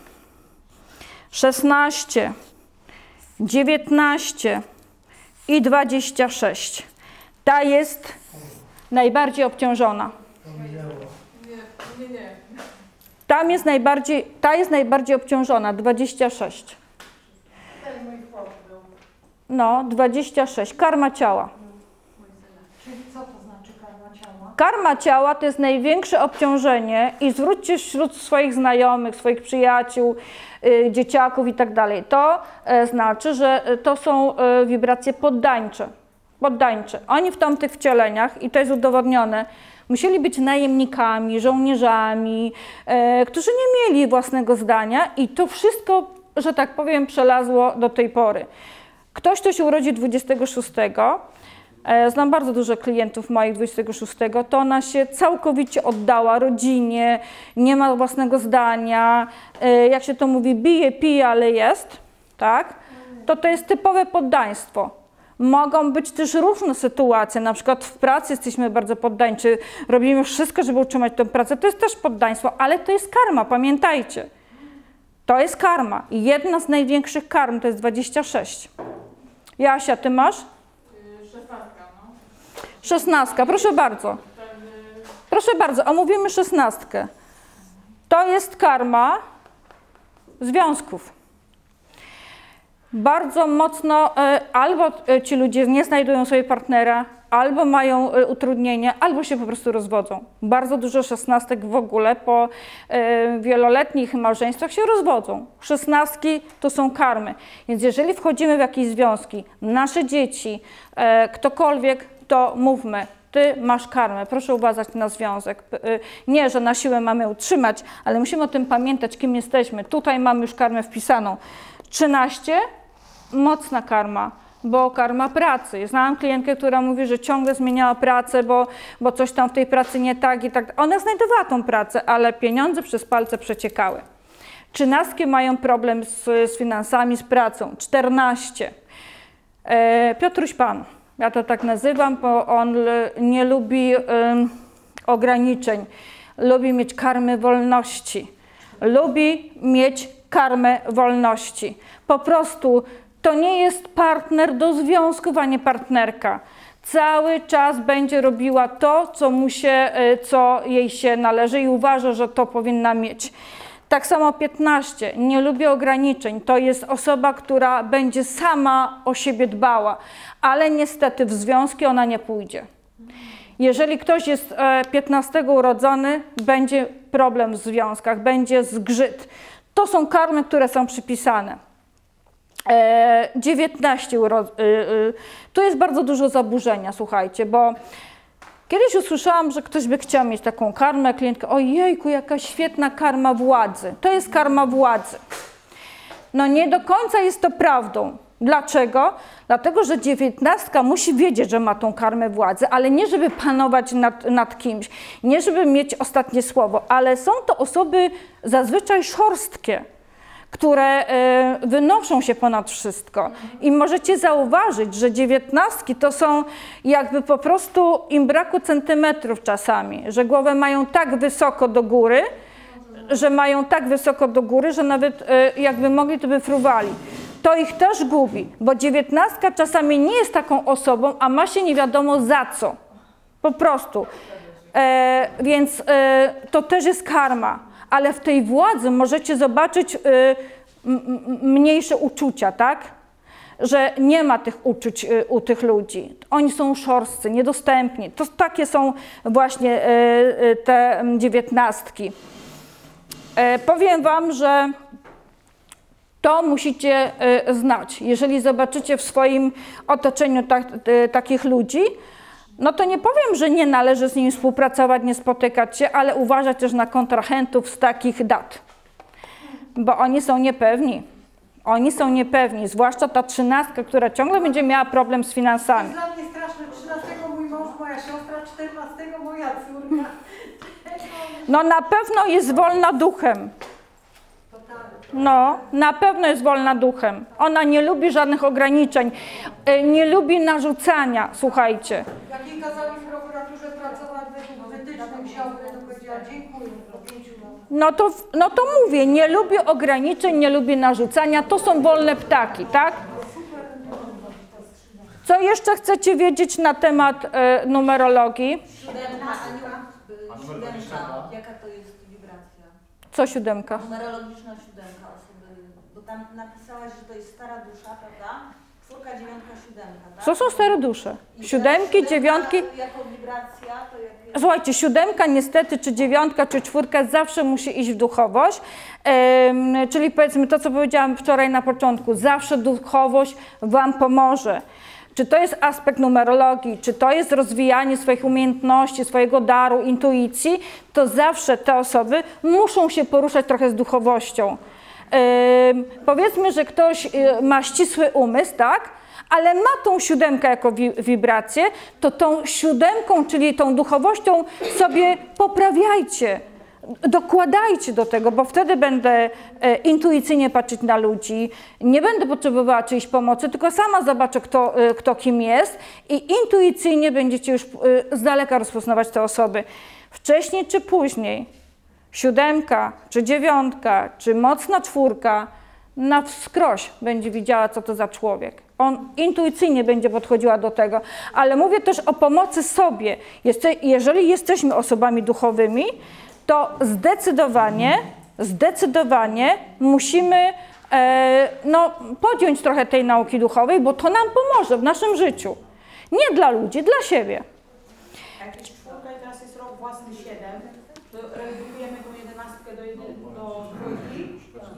[SPEAKER 1] szesnaście, dziewiętnaście i dwadzieścia sześć. Ta jest najbardziej obciążona.
[SPEAKER 5] Nie, nie, nie.
[SPEAKER 1] Tam jest najbardziej, ta jest najbardziej obciążona, dwadzieścia sześć.
[SPEAKER 3] Ten mój chłop był.
[SPEAKER 1] No, dwadzieścia sześć. Karma ciała.
[SPEAKER 3] Czyli co to znaczy karma ciała?
[SPEAKER 1] Karma ciała to jest największe obciążenie i zwróćcie wśród swoich znajomych, swoich przyjaciół, y, dzieciaków i tak dalej. To y, znaczy, że to są y, wibracje poddańcze. Poddańcze. Oni w tamtych wcieleniach, i to jest udowodnione, musieli być najemnikami, żołnierzami, y, którzy nie mieli własnego zdania i to wszystko, że tak powiem, przelazło do tej pory. Ktoś, kto się urodzi dwudziestego szóstego, znam bardzo dużo klientów moich dwudziestego szóstego, to ona się całkowicie oddała rodzinie, nie ma własnego zdania, jak się to mówi, bije, pije, ale jest, tak? To to jest typowe poddaństwo. Mogą być też różne sytuacje, na przykład w pracy jesteśmy bardzo poddańczy, robimy wszystko, żeby utrzymać tę pracę, to jest też poddaństwo, ale to jest karma, pamiętajcie. To jest karma i jedna z największych karm to jest dwadzieścia sześć. Jasia, ty masz?
[SPEAKER 5] Szesnastka, no.
[SPEAKER 1] Szesnastka, proszę bardzo. Proszę bardzo, omówimy szesnastkę. To jest karma związków. Bardzo mocno e, albo e, ci ludzie nie znajdują sobie partnera, albo mają e, utrudnienia, albo się po prostu rozwodzą. Bardzo dużo szesnastek w ogóle po e, wieloletnich małżeństwach się rozwodzą. Szesnastki to są karmy. Więc jeżeli wchodzimy w jakieś związki, nasze dzieci, e, ktokolwiek, to mówmy. Ty masz karmę, proszę uważać na związek. Nie, że na siłę mamy utrzymać, ale musimy o tym pamiętać, kim jesteśmy. Tutaj mamy już karmę wpisaną. trzynaście, mocna karma, bo karma pracy. Znałam klientkę, która mówi, że ciągle zmieniała pracę, bo, bo coś tam w tej pracy nie tak i tak. Ona znajdowała tą pracę, ale pieniądze przez palce przeciekały. Trzynastki mają problem z, z finansami, z pracą. czternaście. E, Piotruś Pan. Ja to tak nazywam, bo on nie lubi um, ograniczeń, lubi mieć karmę wolności, lubi mieć karmę wolności. Po prostu to nie jest partner do związków, a nie partnerka. cały czas będzie robiła to, co, mu się, co jej się należy i uważa, że to powinna mieć. Tak samo piętnaście, nie lubi ograniczeń. To jest osoba, która będzie sama o siebie dbała, ale niestety w związki ona nie pójdzie. Jeżeli ktoś jest piętnastego urodzony, będzie problem w związkach, będzie zgrzyt. To są karmy, które są przypisane. dziewiętnaście urodzony. Tu jest bardzo dużo zaburzenia, słuchajcie, bo kiedyś usłyszałam, że ktoś by chciał mieć taką karmę, klientka, ojejku, jaka świetna karma władzy. To jest karma władzy. No nie do końca jest to prawdą. Dlaczego? Dlatego, że dziewiętnastka musi wiedzieć, że ma tą karmę władzy, ale nie żeby panować nad, nad kimś, nie żeby mieć ostatnie słowo, ale są to osoby zazwyczaj szorstkie, które y, wynoszą się ponad wszystko. I możecie zauważyć, że dziewiętnastki to są jakby po prostu im braku centymetrów czasami, że głowę mają tak wysoko do góry, że mają tak wysoko do góry, że nawet y, jakby mogli, to by fruwali. To ich też gubi, bo dziewiętnastka czasami nie jest taką osobą, a ma się nie wiadomo za co. Po prostu. E, więc e, to też jest karma. Ale w tej władzy możecie zobaczyć y, mniejsze uczucia, tak? Że nie ma tych uczuć y, u tych ludzi. Oni są szorstcy, niedostępni. To takie są właśnie y, y, te dziewiętnastki. Y, powiem wam, że to musicie y, znać. Jeżeli zobaczycie w swoim otoczeniu ta, y, takich ludzi, no to nie powiem, że nie należy z nimi współpracować, nie spotykać się, ale uważać też na kontrahentów z takich dat. Bo oni są niepewni. Oni są niepewni, zwłaszcza ta trzynastka, która ciągle będzie miała problem z finansami.
[SPEAKER 3] Dla mnie straszne, trzynastego mój mąż, moja siostra, czternastego moja córka.
[SPEAKER 1] No na pewno jest wolna duchem. No, na pewno jest wolna duchem. Ona nie lubi żadnych ograniczeń, nie lubi narzucania, słuchajcie.
[SPEAKER 3] Jak jej kazali w prokuraturze pracować według wytycznych, wziąłby, to powiedziała dziękuję po pięciu latach.
[SPEAKER 1] No to, no to mówię, nie lubi ograniczeń, nie lubi narzucania, to są wolne ptaki, tak? Co jeszcze chcecie wiedzieć na temat e, numerologii?
[SPEAKER 6] Siódemka, Aniu, siódemka, jaka to jest wibracja?
[SPEAKER 1] Co siódemka?
[SPEAKER 6] Numerologiczna siódemka osoby, bo tam napisałaś, że to jest stara dusza, prawda? Czwórka, dziewiątka, siódemka, tak?
[SPEAKER 1] Co są stare dusze? Siódemki, dziewiątki.
[SPEAKER 6] Jako wibracja, to jak jest...
[SPEAKER 1] Słuchajcie, siódemka niestety, czy dziewiątka, czy czwórka zawsze musi iść w duchowość, ehm, czyli powiedzmy to, co powiedziałam wczoraj na początku, zawsze duchowość wam pomoże. Czy to jest aspekt numerologii, czy to jest rozwijanie swoich umiejętności, swojego daru, intuicji, to zawsze te osoby muszą się poruszać trochę z duchowością. Yy, powiedzmy, że ktoś yy, ma ścisły umysł, tak? Ale ma tą siódemkę jako wi wibrację, to tą siódemką, czyli tą duchowością sobie poprawiajcie. Dokładajcie do tego, bo wtedy będę e, intuicyjnie patrzeć na ludzi, nie będę potrzebowała czyjejś pomocy, tylko sama zobaczę, kto, e, kto kim jest i intuicyjnie będziecie już e, z daleka rozpoznawać te osoby. Wcześniej czy później, siódemka, czy dziewiątka, czy mocna czwórka, na wskroś będzie widziała, co to za człowiek. On intuicyjnie będzie podchodziła do tego, ale mówię też o pomocy sobie. Jeste, jeżeli jesteśmy osobami duchowymi, to zdecydowanie, zdecydowanie musimy e, no, podjąć trochę tej nauki duchowej, bo to nam pomoże w naszym życiu. Nie dla ludzi, dla siebie.
[SPEAKER 7] Jak jest czwórka i teraz jest rok własny siedem, to redukujemy tą jedenastkę do, jedyn, do dwójki.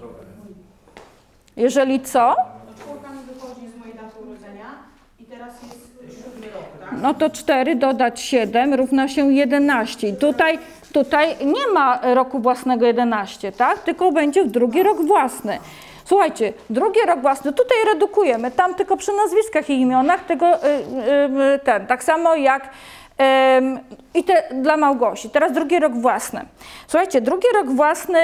[SPEAKER 1] Jeżeli co?
[SPEAKER 7] No, czwórka mi wychodzi z mojej daty urodzenia i teraz jest siódmy rok, tak?
[SPEAKER 1] No to cztery dodać siedem równa się jedenaście. I tutaj, tutaj nie ma roku własnego jedenaście, tak? Tylko będzie drugi rok własny. Słuchajcie, drugi rok własny, tutaj redukujemy, tam tylko przy nazwiskach i imionach tego, y, y, ten, tak samo jak y, i te, dla Małgosi. Teraz drugi rok własny. Słuchajcie, drugi rok własny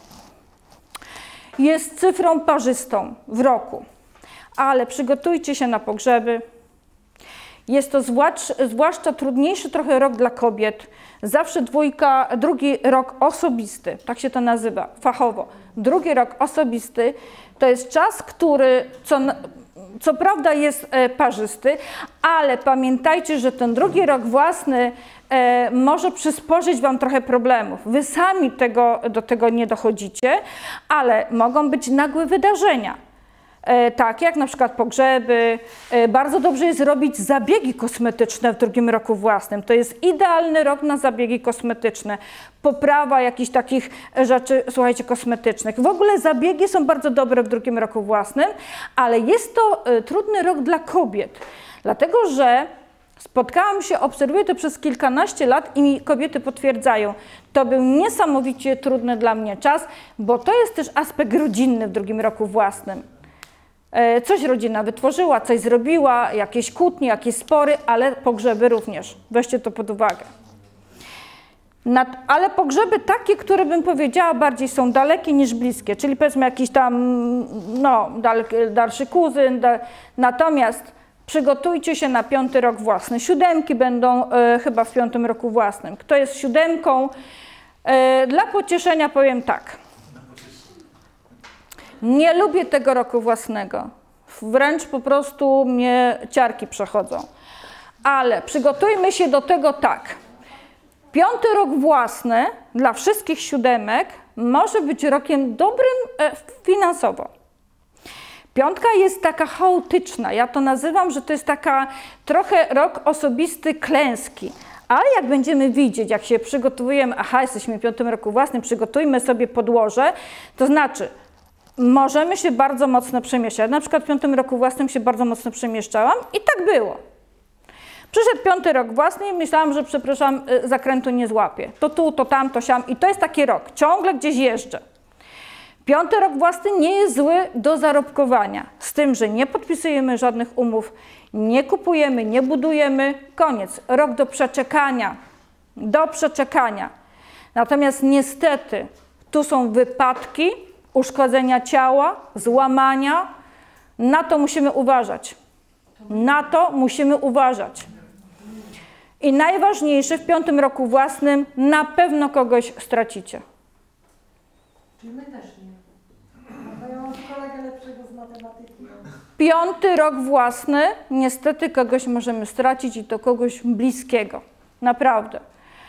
[SPEAKER 1] jest cyfrą parzystą w roku, ale przygotujcie się na pogrzeby. Jest to zwłaszcza, zwłaszcza trudniejszy trochę rok dla kobiet. Zawsze dwójka, drugi rok osobisty, tak się to nazywa fachowo. Drugi rok osobisty to jest czas, który co, co prawda jest e, parzysty, ale pamiętajcie, że ten drugi rok własny e, może przysporzyć wam trochę problemów. Wy sami tego, do tego nie dochodzicie, ale mogą być nagłe wydarzenia. Tak, jak na przykład pogrzeby. Bardzo dobrze jest robić zabiegi kosmetyczne w drugim roku własnym. To jest idealny rok na zabiegi kosmetyczne. Poprawa jakichś takich rzeczy, słuchajcie, kosmetycznych. W ogóle zabiegi są bardzo dobre w drugim roku własnym, ale jest to trudny rok dla kobiet. Dlatego, że spotkałam się, obserwuję to przez kilkanaście lat i mi kobiety potwierdzają. To był niesamowicie trudny dla mnie czas, bo to jest też aspekt rodzinny w drugim roku własnym. Coś rodzina wytworzyła, coś zrobiła, jakieś kłótnie, jakieś spory, ale pogrzeby również. Weźcie to pod uwagę. Nad, ale pogrzeby takie, które bym powiedziała bardziej są dalekie niż bliskie, czyli powiedzmy jakiś tam no, dal, dalszy kuzyn. Da, natomiast przygotujcie się na piąty rok własny. Siódemki będą e, chyba w piątym roku własnym. Kto jest siódemką? E, dla pocieszenia powiem tak. Nie lubię tego roku własnego. Wręcz po prostu mnie ciarki przechodzą. Ale przygotujmy się do tego tak. Piąty rok własny dla wszystkich siódemek może być rokiem dobrym e, finansowo. Piątka jest taka chaotyczna. Ja to nazywam, że to jest taka trochę rok osobisty klęski. Ale jak będziemy widzieć, jak się przygotowujemy, aha, jesteśmy w piątym roku własnym, przygotujmy sobie podłoże, to znaczy możemy się bardzo mocno przemieszczać. Na przykład w piątym roku własnym się bardzo mocno przemieszczałam i tak było. Przyszedł piąty rok własny i myślałam, że przepraszam, zakrętu nie złapię. To tu, to tam, to siam i to jest taki rok. Ciągle gdzieś jeżdżę. Piąty rok własny nie jest zły do zarobkowania. Z tym, że nie podpisujemy żadnych umów, nie kupujemy, nie budujemy. Koniec. Rok do przeczekania. Do przeczekania. Natomiast niestety tu są wypadki, uszkodzenia ciała, złamania. Na to musimy uważać. Na to musimy uważać. I najważniejsze, w piątym roku własnym na pewno kogoś stracicie.
[SPEAKER 3] Czyli my też nie. No to ja mam kolegę lepszego z matematyki.
[SPEAKER 1] Piąty rok własny, niestety kogoś możemy stracić i to kogoś bliskiego. Naprawdę.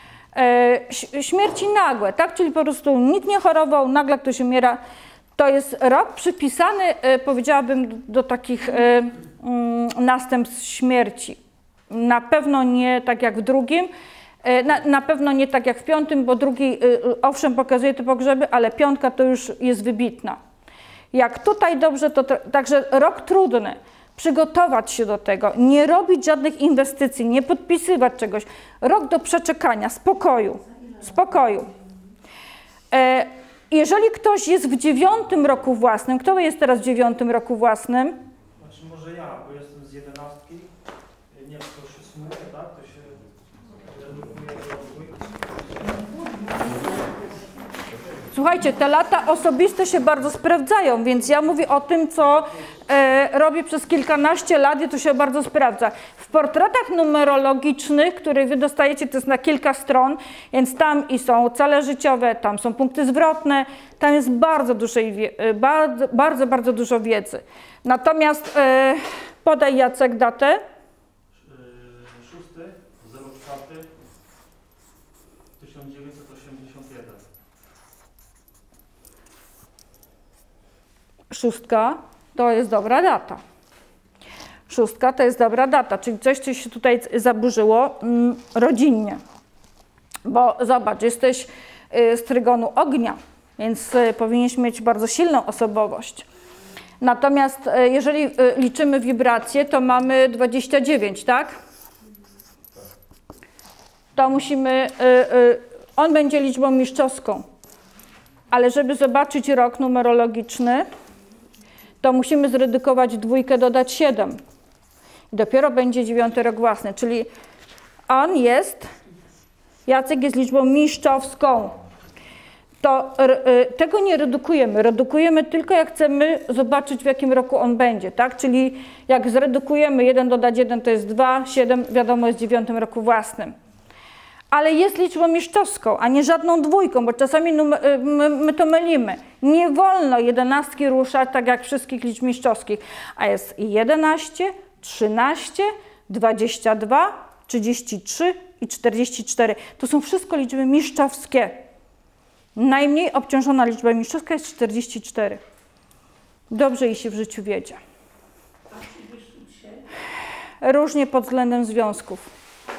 [SPEAKER 1] E, śmierci nagłe, tak? Czyli po prostu nikt nie chorował, nagle ktoś umiera. To jest rok przypisany, e, powiedziałabym, do, do takich e, mm, następstw śmierci. Na pewno nie tak jak w drugim, e, na, na pewno nie tak jak w piątym, bo drugi e, owszem pokazuje te pogrzeby, ale piątka to już jest wybitna. Jak tutaj dobrze, to także rok trudny. Przygotować się do tego, nie robić żadnych inwestycji, nie podpisywać czegoś. Rok do przeczekania, spokoju, spokoju. E, jeżeli ktoś jest w dziewiątym roku własnym, kto jest teraz w dziewiątym roku własnym?
[SPEAKER 2] Znaczy może ja, bo jestem z jedenastki, nie, to się sumuje, tak? To się redukuje do dwójki.
[SPEAKER 1] Słuchajcie, te lata osobiste się bardzo sprawdzają, więc ja mówię o tym, co e, robię przez kilkanaście lat i to się bardzo sprawdza. W portretach numerologicznych, które wy dostajecie, to jest na kilka stron, więc tam i są cele życiowe, tam są punkty zwrotne, tam jest bardzo, dużej, bardzo, bardzo, bardzo dużo wiedzy. Natomiast e, podaj Jacek datę.
[SPEAKER 2] szósty, zero cztery, tysiąc dziewięćset osiemdziesiąt jeden.
[SPEAKER 1] Szóstka to jest dobra data. Szóstka to jest dobra data, czyli coś, co się tutaj zaburzyło mm, rodzinnie. Bo zobacz, jesteś y, z trygonu ognia, więc y, powinieneś mieć bardzo silną osobowość. Natomiast y, jeżeli y, liczymy wibracje, to mamy dwadzieścia dziewięć, tak? To musimy, y, y, on będzie liczbą mistrzowską. Ale żeby zobaczyć rok numerologiczny, to musimy zredukować dwójkę, dodać siedem. I dopiero będzie dziewiąty rok własny, czyli on jest, Jacek jest liczbą mistrzowską. To y, tego nie redukujemy, redukujemy tylko jak chcemy zobaczyć, w jakim roku on będzie, tak? Czyli jak zredukujemy jeden, dodać jeden to jest dwa, siedem, wiadomo, jest w dziewiątym roku własnym. ale jest liczbą mistrzowską, a nie żadną dwójką, bo czasami my, my to mylimy. Nie wolno jedenastki ruszać tak jak wszystkich liczb mistrzowskich, a jest jedenaście, trzynaście, dwadzieścia dwa, trzydzieści trzy i czterdzieści cztery. To są wszystko liczby mistrzowskie. Najmniej obciążona liczba mistrzowska jest czterdzieści cztery. Dobrze jej się w życiu wiedzie. Różnie pod względem związków.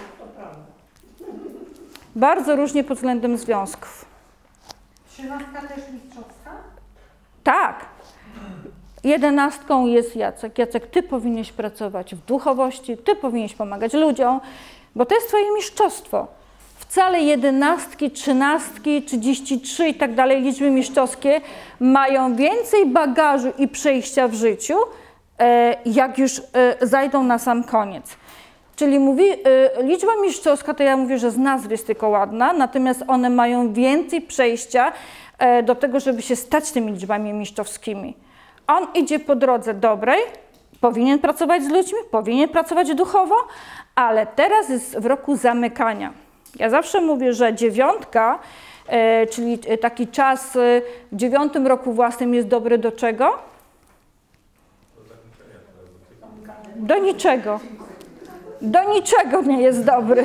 [SPEAKER 1] Bardzo różnie pod względem związków.
[SPEAKER 3] Trzynastka też mistrzowska?
[SPEAKER 1] Tak. Jedenastką jest Jacek. Jacek, ty powinieneś pracować w duchowości, ty powinieneś pomagać ludziom, bo to jest twoje mistrzostwo. Wcale jedenastki, trzynastki, trzydzieści trzy i tak dalej, liczby mistrzowskie mają więcej bagażu i przejścia w życiu, jak już zajdą na sam koniec. Czyli mówi, liczba mistrzowska, to ja mówię, że z nazwy jest tylko ładna, natomiast one mają więcej przejścia do tego, żeby się stać tymi liczbami mistrzowskimi. On idzie po drodze dobrej, powinien pracować z ludźmi, powinien pracować duchowo, ale teraz jest w roku zamykania. Ja zawsze mówię, że dziewiątka, e, czyli taki czas e, w dziewiątym roku własnym jest dobry do czego? Do niczego. Do niczego nie jest dobry.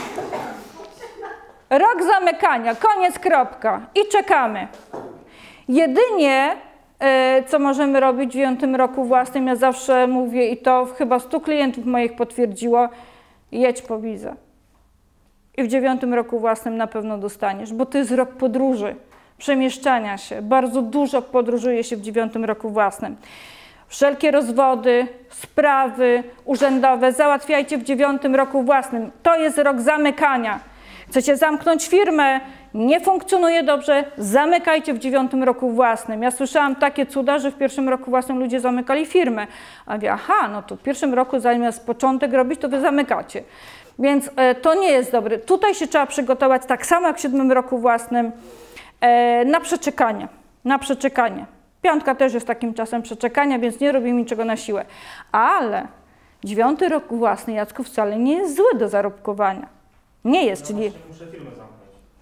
[SPEAKER 1] Rok zamykania, koniec, kropka i czekamy. Jedynie, e, co możemy robić w dziewiątym roku własnym, ja zawsze mówię i to chyba stu klientów moich potwierdziło, jedź po wizę. I w dziewiątym roku własnym na pewno dostaniesz, bo to jest rok podróży, przemieszczania się. Bardzo dużo podróżuje się w dziewiątym roku własnym. Wszelkie rozwody, sprawy urzędowe załatwiajcie w dziewiątym roku własnym. To jest rok zamykania. Chcecie zamknąć firmę, nie funkcjonuje dobrze, zamykajcie w dziewiątym roku własnym. Ja słyszałam takie cuda, że w pierwszym roku własnym ludzie zamykali firmę. A mówię, aha, no to w pierwszym roku zamiast początek robić, to wy zamykacie. Więc e, to nie jest dobre. Tutaj się trzeba przygotować tak samo jak w siódmym roku własnym e, na przeczekanie. Na przeczekanie. Piątka też jest takim czasem przeczekania, więc nie robimy niczego na siłę. Ale dziewiąty rok własny, Jacku, wcale nie jest zły do zarobkowania. Nie jest, czyli...
[SPEAKER 2] Muszę firmę zamknąć.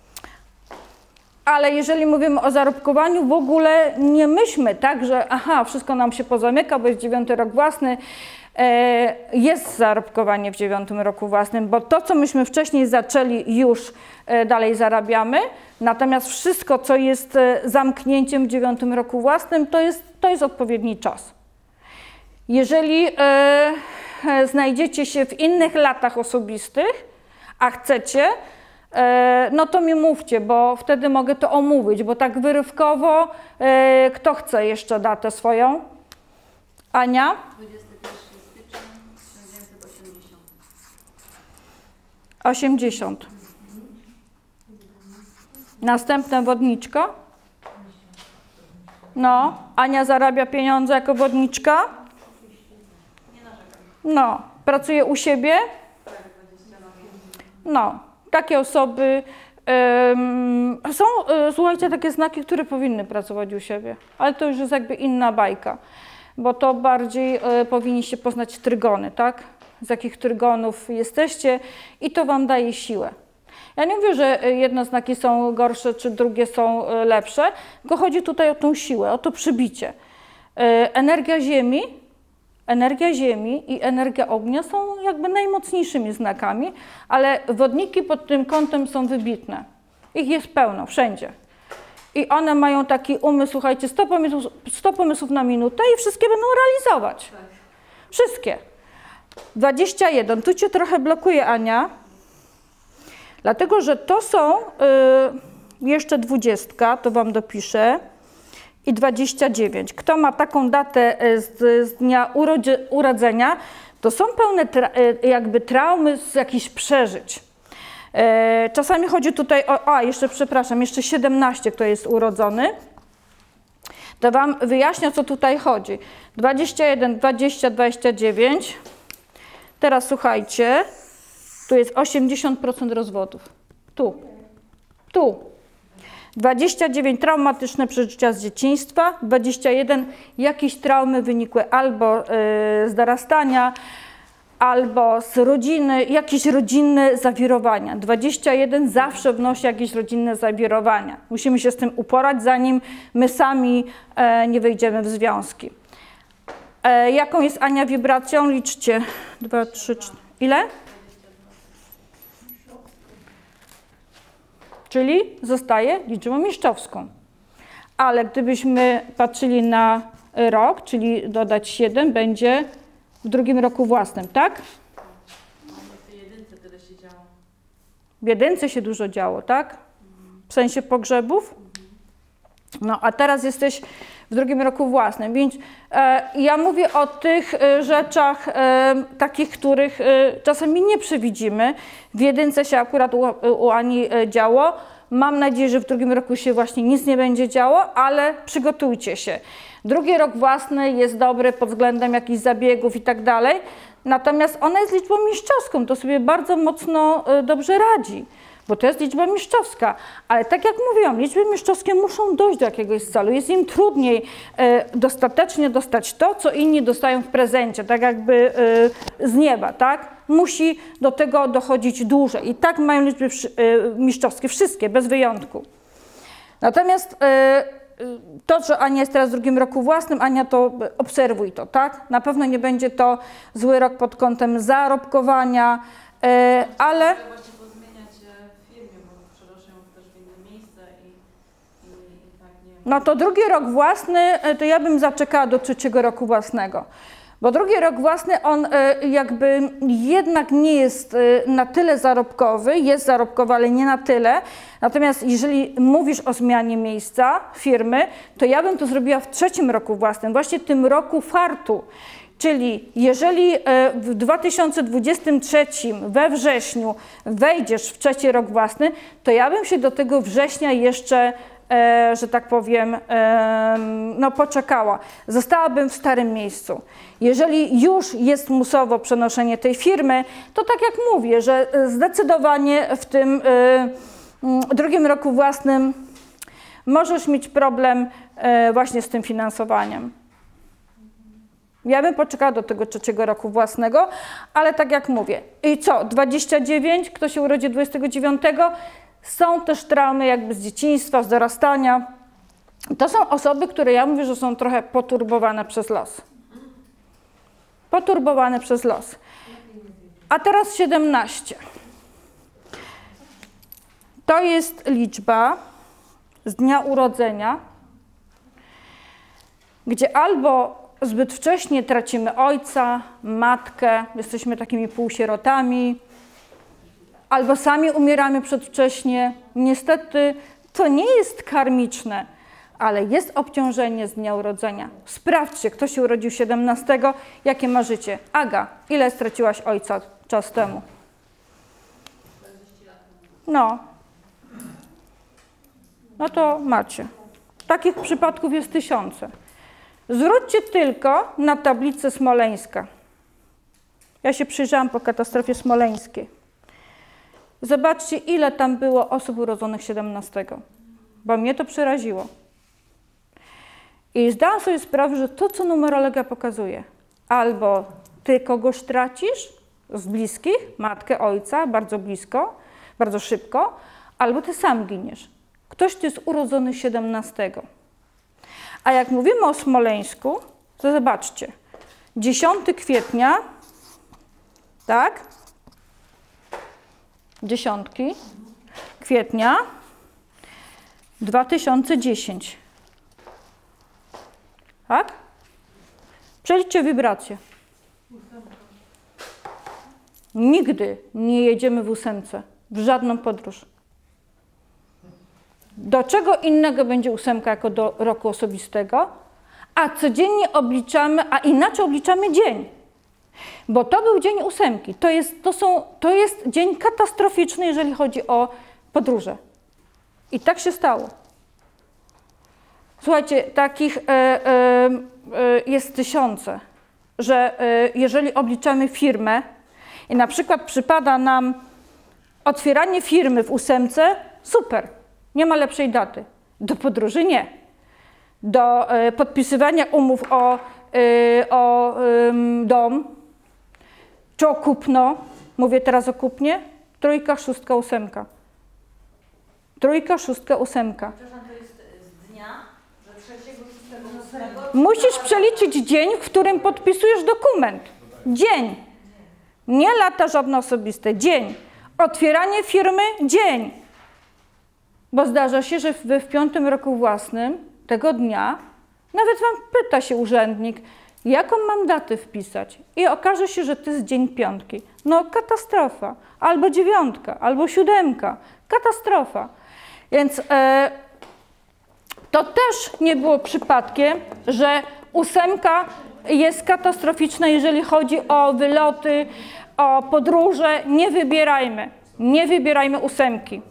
[SPEAKER 1] Ale jeżeli mówimy o zarobkowaniu, w ogóle nie myślmy tak, że aha, wszystko nam się pozamyka, bo jest dziewiąty rok własny. E, jest zarobkowanie w dziewiątym roku własnym, bo to, co myśmy wcześniej zaczęli, już e, dalej zarabiamy. Natomiast wszystko, co jest e, zamknięciem w dziewiątym roku własnym, to jest, to jest odpowiedni czas. Jeżeli e, e, znajdziecie się w innych latach osobistych, a chcecie, e, no to mi mówcie, bo wtedy mogę to omówić, bo tak wyrywkowo, e, kto chce jeszcze datę swoją? Ania?
[SPEAKER 5] dwudziestego pierwszego stycznia tysiąc dziewięćset osiemdziesiąt.
[SPEAKER 1] osiemdziesiąt. Następna wodniczka. No, Ania zarabia pieniądze jako wodniczka. No, pracuje u siebie. No, takie osoby ym, są, y, słuchajcie, takie znaki, które powinny pracować u siebie, ale to już jest jakby inna bajka, bo to bardziej y, powinniście poznać trygony, tak? Z jakich trygonów jesteście i to wam daje siłę. Ja nie mówię, że jedne znaki są gorsze, czy drugie są y, lepsze, tylko chodzi tutaj o tą siłę, o to przybicie. Y, energia Ziemi, Energia Ziemi i energia ognia są jakby najmocniejszymi znakami, ale wodniki pod tym kątem są wybitne. Ich jest pełno, wszędzie. I one mają taki umysł, słuchajcie, sto pomysłów, sto pomysłów na minutę i wszystkie będą realizować. Wszystkie. dwadzieścia jeden. Tu cię trochę blokuje, Ania. Dlatego, że to są y, jeszcze dwudziestka, to wam dopiszę. I dwadzieścia dziewięć. Kto ma taką datę z, z dnia urodzie, urodzenia, to są pełne tra, jakby traumy z jakichś przeżyć. E, czasami chodzi tutaj o, a jeszcze przepraszam, jeszcze siedemnaście, kto jest urodzony. To wam wyjaśnię, co tutaj chodzi. dwadzieścia jeden, dwadzieścia, dwadzieścia dziewięć. Teraz słuchajcie, tu jest osiemdziesiąt procent rozwodów. Tu, tu. dwadzieścia dziewięć traumatyczne przeżycia z dzieciństwa, dwadzieścia jeden jakieś traumy wynikłe albo y, z dorastania, albo z rodziny, jakieś rodzinne zawirowania. dwadzieścia jeden zawsze wnosi jakieś rodzinne zawirowania. Musimy się z tym uporać, zanim my sami e, nie wejdziemy w związki. E, jaką jest Ania wibracją? Liczcie. Dwa, trzy, cztery. Ile? Czyli zostaje liczbą mistrzowską. Ale gdybyśmy patrzyli na rok, czyli dodać siedem, będzie w drugim roku własnym, tak?
[SPEAKER 5] W tej jedynce tyle się działo.
[SPEAKER 1] W jedynce się dużo działo, tak? W sensie pogrzebów? No, a teraz jesteś w drugim roku własnym, więc e, ja mówię o tych e, rzeczach e, takich, których e, czasami nie przewidzimy. W jedynce się akurat u, u Ani e, działo. Mam nadzieję, że w drugim roku się właśnie nic nie będzie działo, ale przygotujcie się. Drugi rok własny jest dobry pod względem jakichś zabiegów i tak dalej, natomiast ona jest liczbą mistrzowską, to sobie bardzo mocno e, dobrze radzi, bo to jest liczba mistrzowska. Ale tak jak mówiłam, liczby mistrzowskie muszą dojść do jakiegoś celu. Jest im trudniej e, dostatecznie dostać to, co inni dostają w prezencie, tak jakby e, z nieba, tak? Musi do tego dochodzić dłużej. I tak mają liczby e, mistrzowskie, wszystkie, bez wyjątku. Natomiast e, to, że Ania jest teraz w drugim roku własnym, Ania, to obserwuj to, tak? Na pewno nie będzie to zły rok pod kątem zarobkowania, e, ale...
[SPEAKER 5] Właśnie pozmieniać w firmie, bo przenoszę ją też w inne miejsce i, i, i tak nie...
[SPEAKER 1] No to drugi rok własny, to ja bym zaczekała do trzeciego roku własnego. Bo drugi rok własny, on jakby jednak nie jest na tyle zarobkowy, jest zarobkowy, ale nie na tyle. Natomiast jeżeli mówisz o zmianie miejsca firmy, to ja bym to zrobiła w trzecim roku własnym, właśnie tym roku fartu. Czyli jeżeli w dwa tysiące dwudziestym trzecim we wrześniu wejdziesz w trzeci rok własny, to ja bym się do tego września jeszcze, e, że tak powiem, e, no poczekała. Zostałabym w starym miejscu. Jeżeli już jest musowo przenoszenie tej firmy, to tak jak mówię, że zdecydowanie w tym e, drugim roku własnym możesz mieć problem e, właśnie z tym finansowaniem. Ja bym poczekała do tego trzeciego roku własnego, ale tak jak mówię. I co? dwadzieścia dziewięć, kto się urodzi dwudziestego dziewiątego? Są też traumy jakby z dzieciństwa, z dorastania. To są osoby, które ja mówię, że są trochę poturbowane przez los. Poturbowane przez los. A teraz siedemnaście. To jest liczba z dnia urodzenia, gdzie albo zbyt wcześnie tracimy ojca, matkę, jesteśmy takimi półsierotami, albo sami umieramy przedwcześnie. Niestety to nie jest karmiczne, ale jest obciążenie z dnia urodzenia. Sprawdźcie, kto się urodził siedemnastego, jakie ma życie. Aga, ile straciłaś ojca czas temu? No. No to macie. Takich przypadków jest tysiące. Zwróćcie tylko na tablicę Smoleńska. Ja się przyjrzałam po katastrofie smoleńskiej. Zobaczcie, ile tam było osób urodzonych siedemnastego, bo mnie to przeraziło. I zdałam sobie sprawę, że to, co numerologia pokazuje, albo ty kogoś tracisz z bliskich, matkę, ojca, bardzo blisko, bardzo szybko, albo ty sam giniesz. Ktoś tu jest urodzony siedemnastego. A jak mówimy o Smoleńsku, to zobaczcie, dziesiątego kwietnia, tak? dziesiątego kwietnia dwa tysiące dziesiątego. Tak? Przeliczcie wibrację. Nigdy nie jedziemy w ósemce, w żadną podróż. Do czego innego będzie ósemka jako do roku osobistego? A codziennie obliczamy, a inaczej obliczamy dzień. Bo to był dzień ósemki. To jest, to są, to jest dzień katastroficzny, jeżeli chodzi o podróże. I tak się stało. Słuchajcie, takich e, e, e, jest tysiące, że e, jeżeli obliczamy firmę i na przykład przypada nam otwieranie firmy w ósemce, super, nie ma lepszej daty. Do podróży nie. Do e, podpisywania umów o, e, o e, dom, czy o kupno, mówię teraz o kupnie, trójka, szóstka, ósemka. Trójka, szóstka, ósemka.
[SPEAKER 6] Przepraszam, to jest z dnia, że trzeciego, szóstego, ósmego...
[SPEAKER 1] Musisz przeliczyć dzień, w którym podpisujesz dokument. Dzień. Nie lata żadne osobiste. Dzień. Otwieranie firmy, dzień. Bo zdarza się, że wy w piątym roku własnym tego dnia nawet wam pyta się urzędnik, jaką mam datę wpisać. I okaże się, że to jest dzień piątki. No katastrofa. Albo dziewiątka, albo siódemka. Katastrofa. Więc e, to też nie było przypadkiem, że ósemka jest katastroficzna, jeżeli chodzi o wyloty, o podróże. Nie wybierajmy. Nie wybierajmy ósemki.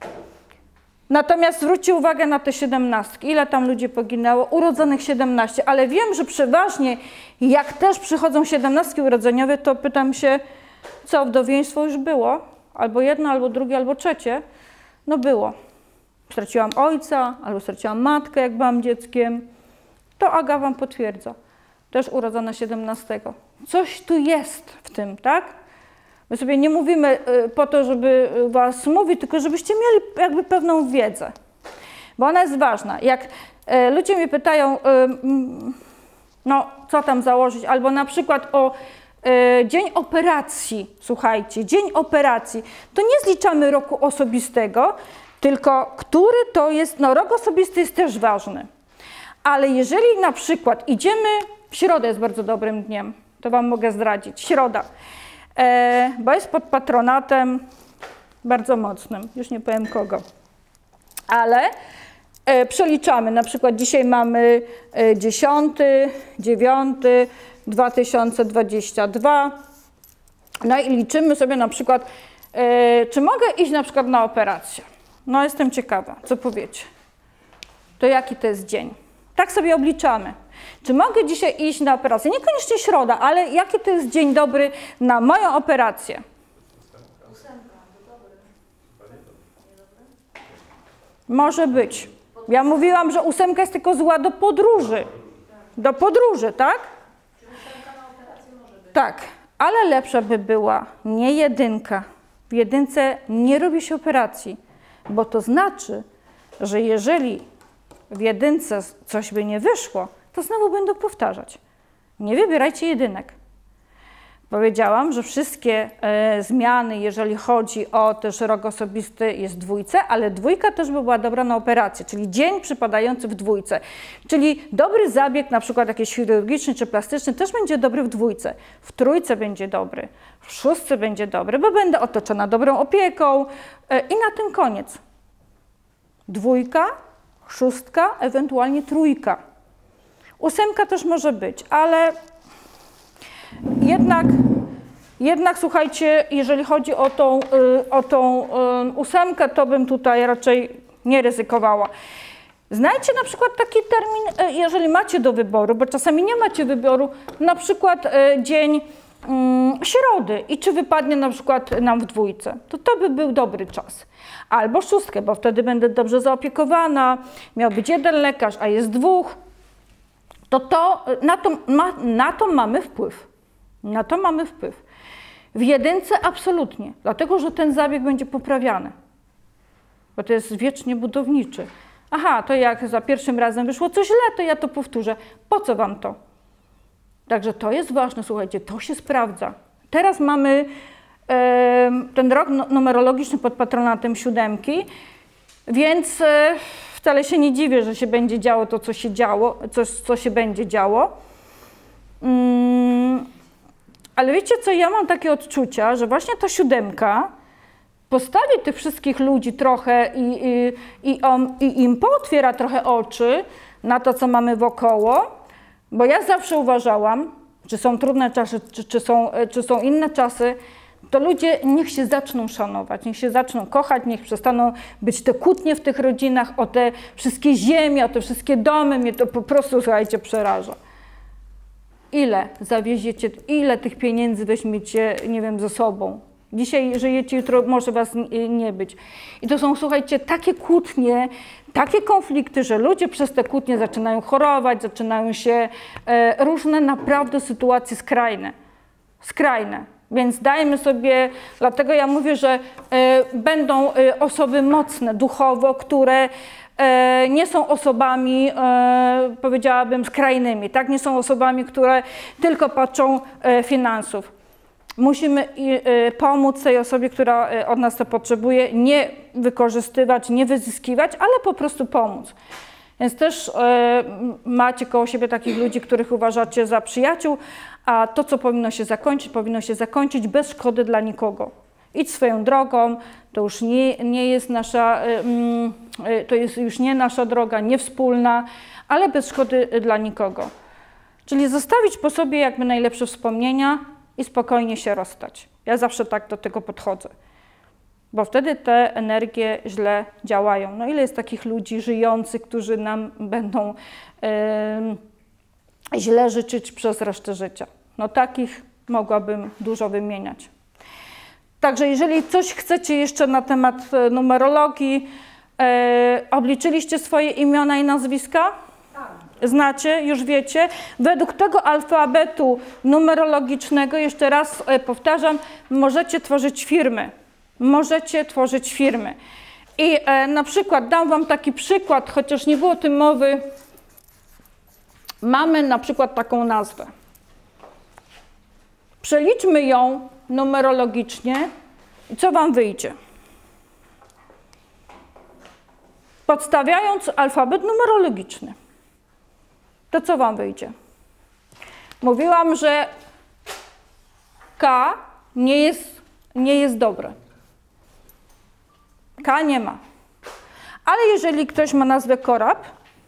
[SPEAKER 1] Natomiast zwróćcie uwagę na te siedemnastki. Ile tam ludzi poginęło? Urodzonych siedemnaście. Ale wiem, że przeważnie jak też przychodzą siedemnastki urodzeniowe, to pytam się, co wdowieństwo już było? Albo jedno, albo drugie, albo trzecie. No było. Straciłam ojca, albo straciłam matkę, jak byłam dzieckiem. To Aga wam potwierdza. Też urodzona siedemnastego. Coś tu jest w tym, tak? My sobie nie mówimy po to, żeby was mówić, tylko żebyście mieli jakby pewną wiedzę. Bo ona jest ważna. Jak ludzie mnie pytają, no co tam założyć, albo na przykład o dzień operacji, słuchajcie, dzień operacji, to nie zliczamy roku osobistego, tylko który to jest, no rok osobisty jest też ważny. Ale jeżeli na przykład idziemy, w środę jest bardzo dobrym dniem, to wam mogę zdradzić, środa, e, bo jest pod patronatem bardzo mocnym, już nie powiem kogo, ale e, przeliczamy, na przykład dzisiaj mamy e, dziesiąty, dziewiąty, dwa tysiące dwudziesty drugi, no i liczymy sobie na przykład, e, czy mogę iść na przykład na operację. No jestem ciekawa, co powiecie. To jaki to jest dzień? Tak sobie obliczamy. Czy mogę dzisiaj iść na operację? Niekoniecznie środa, ale jaki to jest dzień dobry na moją operację? Może być. Ja mówiłam, że ósemka jest tylko zła do podróży. Do podróży, tak? Tak, ale lepsza by była nie jedynka. W jedynce nie robi się operacji, bo to znaczy, że jeżeli w jedynce coś by nie wyszło, to znowu będą powtarzać. Nie wybierajcie jedynek. Powiedziałam, że wszystkie e, zmiany, jeżeli chodzi o też rok osobisty, jest w dwójce, ale dwójka też by była dobra na operację, czyli dzień przypadający w dwójce. Czyli dobry zabieg, na przykład jakiś chirurgiczny czy plastyczny, też będzie dobry w dwójce. W trójce będzie dobry, w szóstce będzie dobry, bo będę otoczona dobrą opieką e, i na tym koniec. Dwójka, szóstka, ewentualnie trójka. Ósemka też może być, ale jednak, jednak słuchajcie, jeżeli chodzi o tą, o tą ósemkę, to bym tutaj raczej nie ryzykowała. Znajdźcie na przykład taki termin, jeżeli macie do wyboru, bo czasami nie macie wyboru, na przykład dzień mm, środy i czy wypadnie na przykład nam w dwójce, to to by był dobry czas. Albo szóstkę, bo wtedy będę dobrze zaopiekowana, miał być jeden lekarz, a jest dwóch, to, to na, to ma, na to mamy wpływ. Na to mamy wpływ. W jedynce absolutnie, dlatego że ten zabieg będzie poprawiany, bo to jest wiecznie budowniczy. Aha, to jak za pierwszym razem wyszło coś źle, to ja to powtórzę. Po co wam to? Także to jest ważne, słuchajcie, to się sprawdza. Teraz mamy e, ten rok numerologiczny pod patronatem siódemki, więc e, wcale się nie dziwię, że się będzie działo to, co się działo, coś, co się będzie działo. Mm, ale wiecie co, ja mam takie odczucia, że właśnie ta siódemka postawi tych wszystkich ludzi trochę i, i, i, on, i im pootwiera trochę oczy na to, co mamy wokoło, bo ja zawsze uważałam, czy są trudne czasy, czy, czy, są, czy są inne czasy, to ludzie niech się zaczną szanować, niech się zaczną kochać, niech przestaną być te kłótnie w tych rodzinach, o te wszystkie ziemie, o te wszystkie domy, mnie to po prostu, słuchajcie, przeraża. Ile zawieziecie, ile tych pieniędzy weźmiecie, nie wiem, ze sobą? Dzisiaj żyjecie, jutro może was nie być. I to są, słuchajcie, takie kłótnie, takie konflikty, że ludzie przez te kłótnie zaczynają chorować, zaczynają się e, różne naprawdę sytuacje skrajne. Skrajne. Więc dajmy sobie, dlatego ja mówię, że e, będą e, osoby mocne duchowo, które e, nie są osobami, e, powiedziałabym, skrajnymi, tak? Nie są osobami, które tylko patrzą e, finansów. Musimy e, pomóc tej osobie, która e, od nas to potrzebuje, nie wykorzystywać, nie wyzyskiwać, ale po prostu pomóc. Więc też e, macie koło siebie takich ludzi, których uważacie za przyjaciół, a to, co powinno się zakończyć, powinno się zakończyć bez szkody dla nikogo. Idź swoją drogą, to już nie, nie jest nasza, e, e, to jest już nie nasza droga, nie wspólna, ale bez szkody dla nikogo. Czyli zostawić po sobie jakby najlepsze wspomnienia i spokojnie się rozstać. Ja zawsze tak do tego podchodzę. Bo wtedy te energie źle działają. No ile jest takich ludzi żyjących, którzy nam będą yy, źle życzyć przez resztę życia. No takich mogłabym dużo wymieniać. Także jeżeli coś chcecie jeszcze na temat numerologii, yy, obliczyliście swoje imiona i nazwiska? Znacie, już wiecie. Według tego alfabetu numerologicznego, jeszcze raz powtarzam, możecie tworzyć firmy. Możecie tworzyć firmy. I e, na przykład dam wam taki przykład, chociaż nie było o tym mowy. Mamy na przykład taką nazwę. Przeliczmy ją numerologicznie i co wam wyjdzie? Podstawiając alfabet numerologiczny, to co wam wyjdzie? Mówiłam, że K nie jest, nie jest dobre. K nie ma. Ale jeżeli ktoś ma nazwę Korab,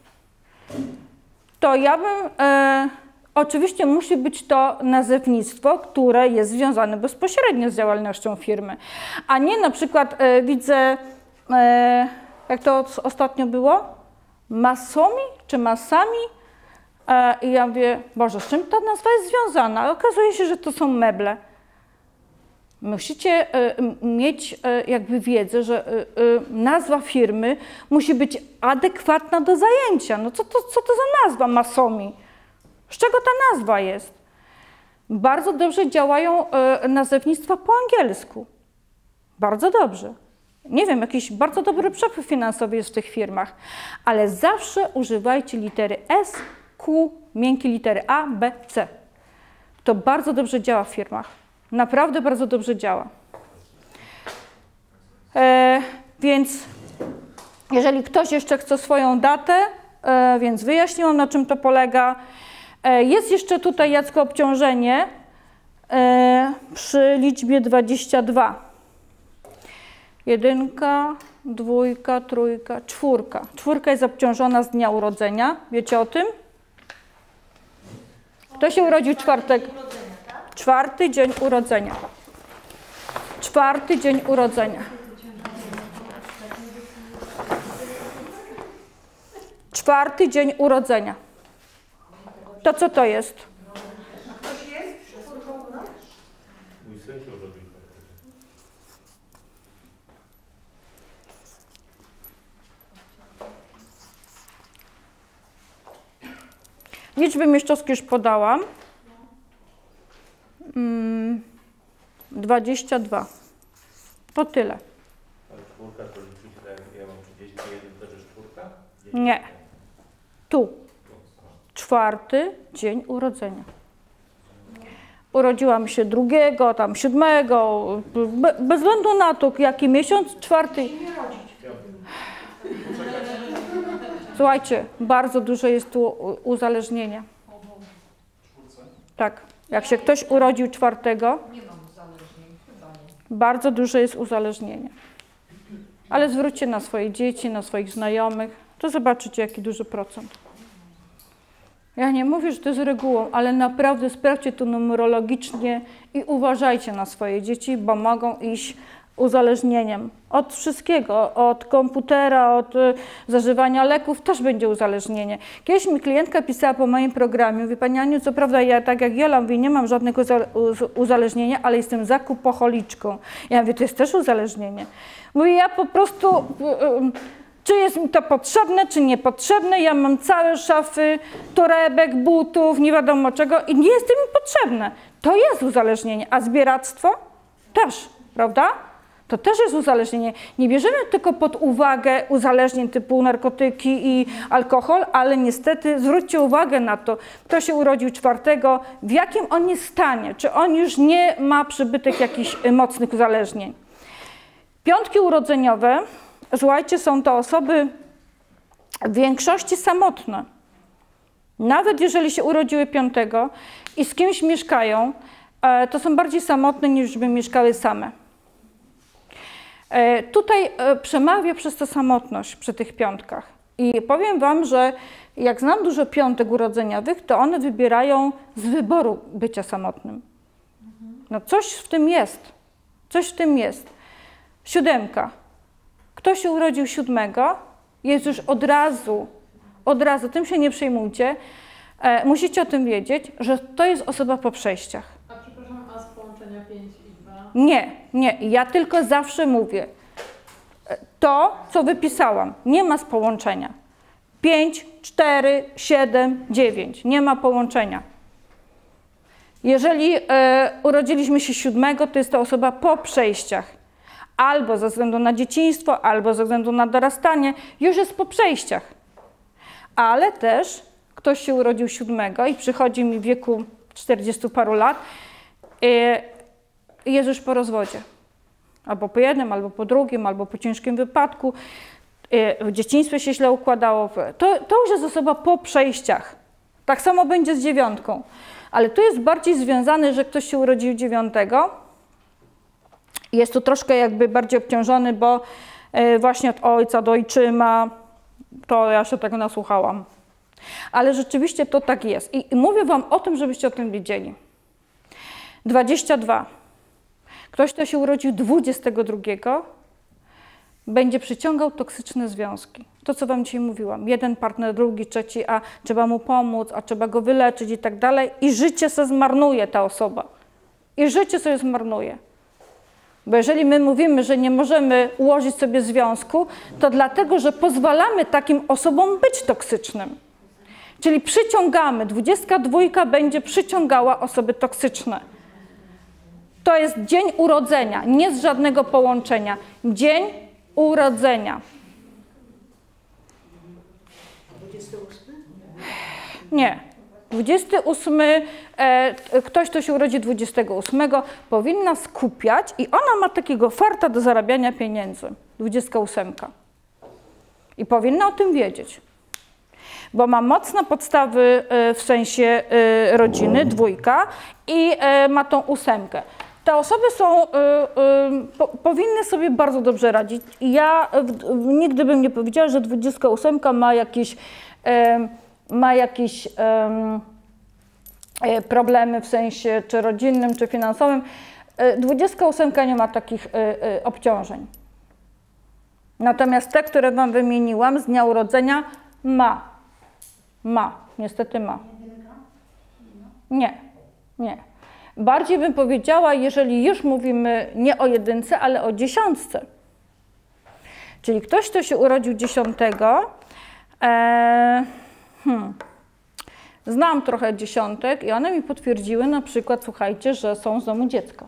[SPEAKER 1] to ja bym, e, oczywiście musi być to nazewnictwo, które jest związane bezpośrednio z działalnością firmy, a nie na przykład e, widzę, e, jak to ostatnio było, Masomi czy Masami, e, i ja mówię, Boże, z czym ta nazwa jest związana? A okazuje się, że to są meble. Musicie y, mieć y, jakby wiedzę, że y, y, nazwa firmy musi być adekwatna do zajęcia. No co to, co to za nazwa Masomi? Z czego ta nazwa jest? Bardzo dobrze działają y, nazewnictwa po angielsku. Bardzo dobrze. Nie wiem, jakiś bardzo dobry przepływ finansowy jest w tych firmach, ale zawsze używajcie litery S, Q, miękkie litery A, B, C. To bardzo dobrze działa w firmach. Naprawdę bardzo dobrze działa. E, więc jeżeli ktoś jeszcze chce swoją datę, e, więc wyjaśniłam, na czym to polega. E, jest jeszcze tutaj, Jacku, obciążenie e, przy liczbie dwadzieścia dwa. Jedynka, dwójka, trójka, czwórka. Czwórka jest obciążona z dnia urodzenia. Wiecie o tym? Kto się urodził czwartego? Czwarty dzień urodzenia. Czwarty dzień urodzenia. Czwarty dzień urodzenia. To co to jest?
[SPEAKER 3] Ktoś jest?
[SPEAKER 4] Mój syn się urodził.
[SPEAKER 1] Liczby mistrzowskie już podałam. dwadzieścia dwa. To tyle.
[SPEAKER 4] Ale czwórka to liczycie, tak jak ja mam trzydzieści jeden, to jest czwórka?
[SPEAKER 1] Nie. Tu. Czwarty dzień urodzenia. Urodziłam się drugiego, tam siódmego, be, bez względu na to, jaki miesiąc, czwarty. Słuchajcie, bardzo duże jest tu uzależnienie. Tak. Jak się ktoś urodził czwartego, bardzo duże jest uzależnienie. Ale zwróćcie na swoje dzieci, na swoich znajomych, to zobaczycie, jaki duży procent. Ja nie mówię, że to jest regułą, ale naprawdę sprawdźcie to numerologicznie i uważajcie na swoje dzieci, bo mogą iść uzależnieniem. Od wszystkiego, od komputera, od y, zażywania leków też będzie uzależnienie. Kiedyś mi klientka pisała po moim programie, mówi, Pani Aniu, co prawda ja tak jak Jola mówię, nie mam żadnego uzależnienia, ale jestem zakupocholiczką. Ja mówię, to jest też uzależnienie. Mówi, ja po prostu y, y, Czy jest mi to potrzebne, czy niepotrzebne? Ja mam całe szafy torebek, butów, nie wiadomo czego i nie jest to mi potrzebne. To jest uzależnienie. A zbieractwo? Też, prawda? To też jest uzależnienie. Nie bierzemy tylko pod uwagę uzależnień typu narkotyki i alkohol, ale niestety zwróćcie uwagę na to, kto się urodził czwartego, w jakim on jest stanie, czy on już nie ma przybytek jakichś mocnych uzależnień. Piątki urodzeniowe, słuchajcie, są to osoby w większości samotne. Nawet jeżeli się urodziły piątego i z kimś mieszkają, to są bardziej samotne niż by mieszkały same. Tutaj przemawia przez to samotność przy tych piątkach. I powiem wam, że jak znam dużo piątek urodzeniowych, to one wybierają z wyboru bycia samotnym. No coś w tym jest. Coś w tym jest. Siódemka. Kto się urodził siódmego, jest już od razu, od razu, tym się nie przejmujcie, e, musicie o tym wiedzieć, że to jest osoba po przejściach.
[SPEAKER 5] A przepraszam, a z połączenia pięć i dwa?
[SPEAKER 1] Nie, nie, ja tylko zawsze mówię to, co wypisałam, nie ma z połączenia. pięć, cztery, siedem, dziewięć, nie ma połączenia. Jeżeli e, urodziliśmy się siódmego, to jest to osoba po przejściach. Albo ze względu na dzieciństwo, albo ze względu na dorastanie, już jest po przejściach. Ale też ktoś się urodził siódmego i przychodzi mi w wieku czterdziestu paru lat i jest już po rozwodzie. Albo po jednym, albo po drugim, albo po ciężkim wypadku. W dzieciństwie się źle układało. To, to już jest osoba po przejściach. Tak samo będzie z dziewiątką. Ale tu jest bardziej związane, że ktoś się urodził dziewiątego. Jest tu troszkę jakby bardziej obciążony, bo właśnie od ojca do ojczyma, to ja się tego nasłuchałam. Ale rzeczywiście to tak jest. I mówię wam o tym, żebyście o tym wiedzieli. dwadzieścia dwa. Ktoś, kto się urodził dwudziestego drugiego, będzie przyciągał toksyczne związki. To, co wam dzisiaj mówiłam. Jeden partner, drugi, trzeci, a trzeba mu pomóc, a trzeba go wyleczyć i tak dalej. I życie se zmarnuje ta osoba. I życie sobie zmarnuje. Bo jeżeli my mówimy, że nie możemy ułożyć sobie związku, to dlatego, że pozwalamy takim osobom być toksycznym. Czyli przyciągamy, dwudziestka dwójka będzie przyciągała osoby toksyczne. To jest dzień urodzenia, nie z żadnego połączenia. Dzień urodzenia.
[SPEAKER 6] dwudziesty ósmy?
[SPEAKER 1] Nie. dwudziesty ósmy, e, ktoś, kto się urodzi dwudziestego ósmego, powinna skupiać i ona ma takiego farta do zarabiania pieniędzy. dwudziestka ósemka. I powinna o tym wiedzieć. Bo ma mocne podstawy e, w sensie e, rodziny, dwójka, i e, ma tą ósemkę. Te osoby są, y, y, po, powinny sobie bardzo dobrze radzić. I ja y, nigdy bym nie powiedziała, że dwudziestka ósemka ma jakieś, y, ma jakieś y, y, problemy w sensie czy rodzinnym, czy finansowym. Y, dwudziestka ósemka nie ma takich y, y, obciążeń. Natomiast te, które wam wymieniłam z dnia urodzenia, ma. Ma. Niestety ma. Nie. Nie. Bardziej bym powiedziała, jeżeli już mówimy nie o jedynce, ale o dziesiątce. Czyli ktoś, kto się urodził dziesiątego, e, hmm, znam trochę dziesiątek i one mi potwierdziły na przykład, słuchajcie, że są z domu dziecka.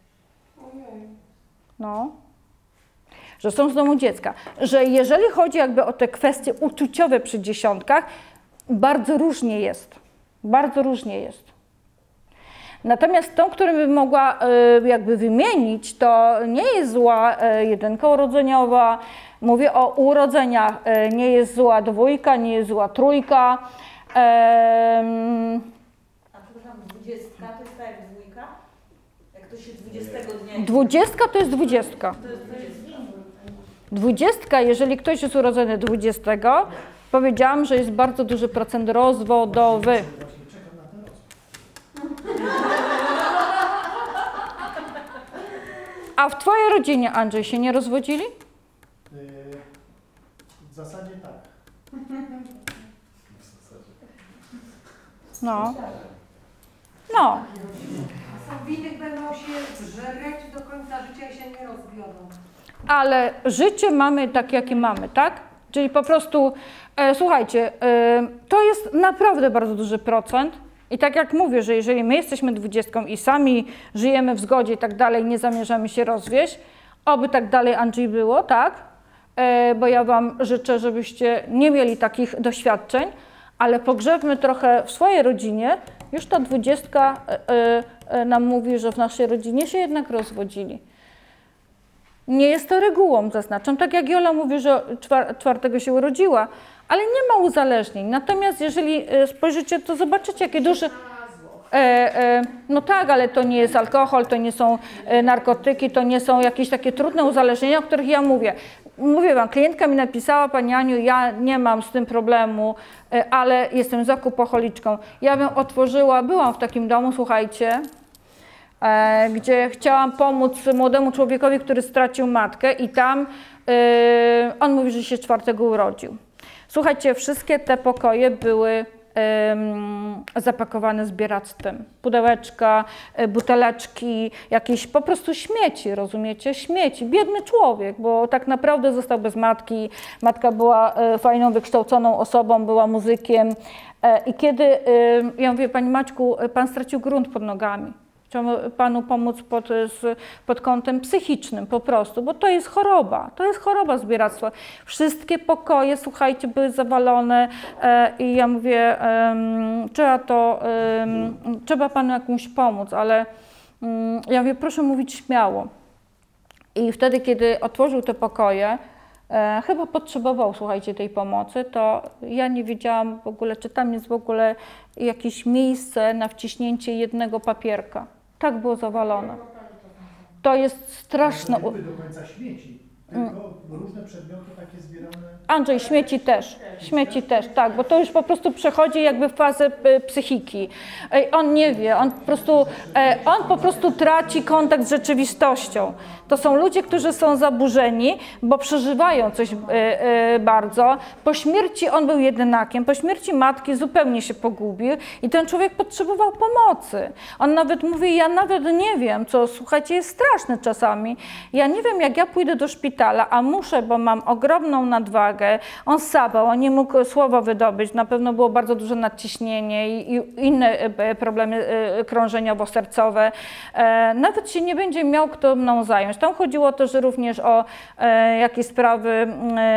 [SPEAKER 1] No. Że są z domu dziecka. Że jeżeli chodzi jakby o te kwestie uczuciowe przy dziesiątkach, bardzo różnie jest. Bardzo różnie jest. Natomiast tą, którą bym mogła y, jakby wymienić, to nie jest zła y, jedynka urodzeniowa. Mówię o urodzeniach. Y, nie jest zła dwójka, nie jest zła trójka. Y,
[SPEAKER 6] A przepraszam, dwudziestka to jest tak jak dwójka? Jak ktoś jest dwudziestego dnia?
[SPEAKER 1] dwudziestka to jest dwudziestka.
[SPEAKER 6] To jest dwudziestka.
[SPEAKER 1] Dwudziestka, jeżeli ktoś jest urodzony dwudziestego, powiedziałam, że jest bardzo duży procent rozwodowy. A w twojej rodzinie, Andrzej, się nie rozwodzili?
[SPEAKER 2] W zasadzie tak.
[SPEAKER 1] No. No.
[SPEAKER 3] Są winy, będą się żreć do końca życia i się nie rozwiodą.
[SPEAKER 1] Ale życie mamy takie, jakie mamy, tak? Czyli po prostu, e, słuchajcie, e, to jest naprawdę bardzo duży procent. I tak jak mówię, że jeżeli my jesteśmy dwudziestką i sami żyjemy w zgodzie i tak dalej, nie zamierzamy się rozwieść, oby tak dalej, Andrzej, było, tak? E, bo ja Wam życzę, żebyście nie mieli takich doświadczeń, ale pogrzebmy trochę w swojej rodzinie. Już ta dwudziestka e, e, nam mówi, że w naszej rodzinie się jednak rozwodzili. Nie jest to regułą, zaznaczam, tak jak Jola mówi, że czwartego się urodziła, ale nie ma uzależnień. Natomiast jeżeli spojrzycie, to zobaczycie, jakie duże... E, e, no tak, ale to nie jest alkohol, to nie są e, narkotyki, to nie są jakieś takie trudne uzależnienia, o których ja mówię. Mówię Wam, klientka mi napisała, Pani Aniu, ja nie mam z tym problemu, e, ale jestem zakupoholiczką. Ja bym otworzyła, byłam w takim domu, słuchajcie, e, gdzie chciałam pomóc młodemu człowiekowi, który stracił matkę i tam e, on mówi, że się czwartego urodził. Słuchajcie, wszystkie te pokoje były ym, zapakowane zbieractwem. Pudełeczka, y, buteleczki, jakieś po prostu śmieci, rozumiecie? Śmieci. Biedny człowiek, bo tak naprawdę został bez matki. Matka była y, fajną, wykształconą osobą, była muzykiem. Y, I kiedy, y, ja mówię, Pani Maćku, Pan stracił grunt pod nogami. Chciałam Panu pomóc pod, pod kątem psychicznym po prostu, bo to jest choroba, to jest choroba zbieractwa. Wszystkie pokoje, słuchajcie, były zawalone e, i ja mówię, e, trzeba to, e, trzeba Panu jakąś pomóc, ale e, ja mówię, proszę mówić śmiało. I wtedy, kiedy otworzył te pokoje, e, chyba potrzebował, słuchajcie, tej pomocy, to ja nie wiedziałam w ogóle, czy tam jest w ogóle jakieś miejsce na wciśnięcie jednego papierka. Tak było zawalone. To jest straszne.
[SPEAKER 8] To nie były do końca śmieci, tylko różne przedmioty takie zbierane.
[SPEAKER 1] Andrzej, śmieci też, śmieci też, tak, bo to już po prostu przechodzi jakby w fazę psychiki. On nie wie, on po prostu, on po prostu traci kontakt z rzeczywistością. To są ludzie, którzy są zaburzeni, bo przeżywają coś bardzo. Po śmierci on był jedynakiem, po śmierci matki zupełnie się pogubił i ten człowiek potrzebował pomocy. On nawet mówi, ja nawet nie wiem, co, słuchajcie, jest straszne czasami. Ja nie wiem, jak ja pójdę do szpitala, a muszę, bo mam ogromną nadwagę. On sabał, on nie mógł słowa wydobyć, na pewno było bardzo duże nadciśnienie i, i inne problemy krążeniowo-sercowe. Nawet się nie będzie miał kto mną zająć. Tam chodziło też również o e, jakieś sprawy e,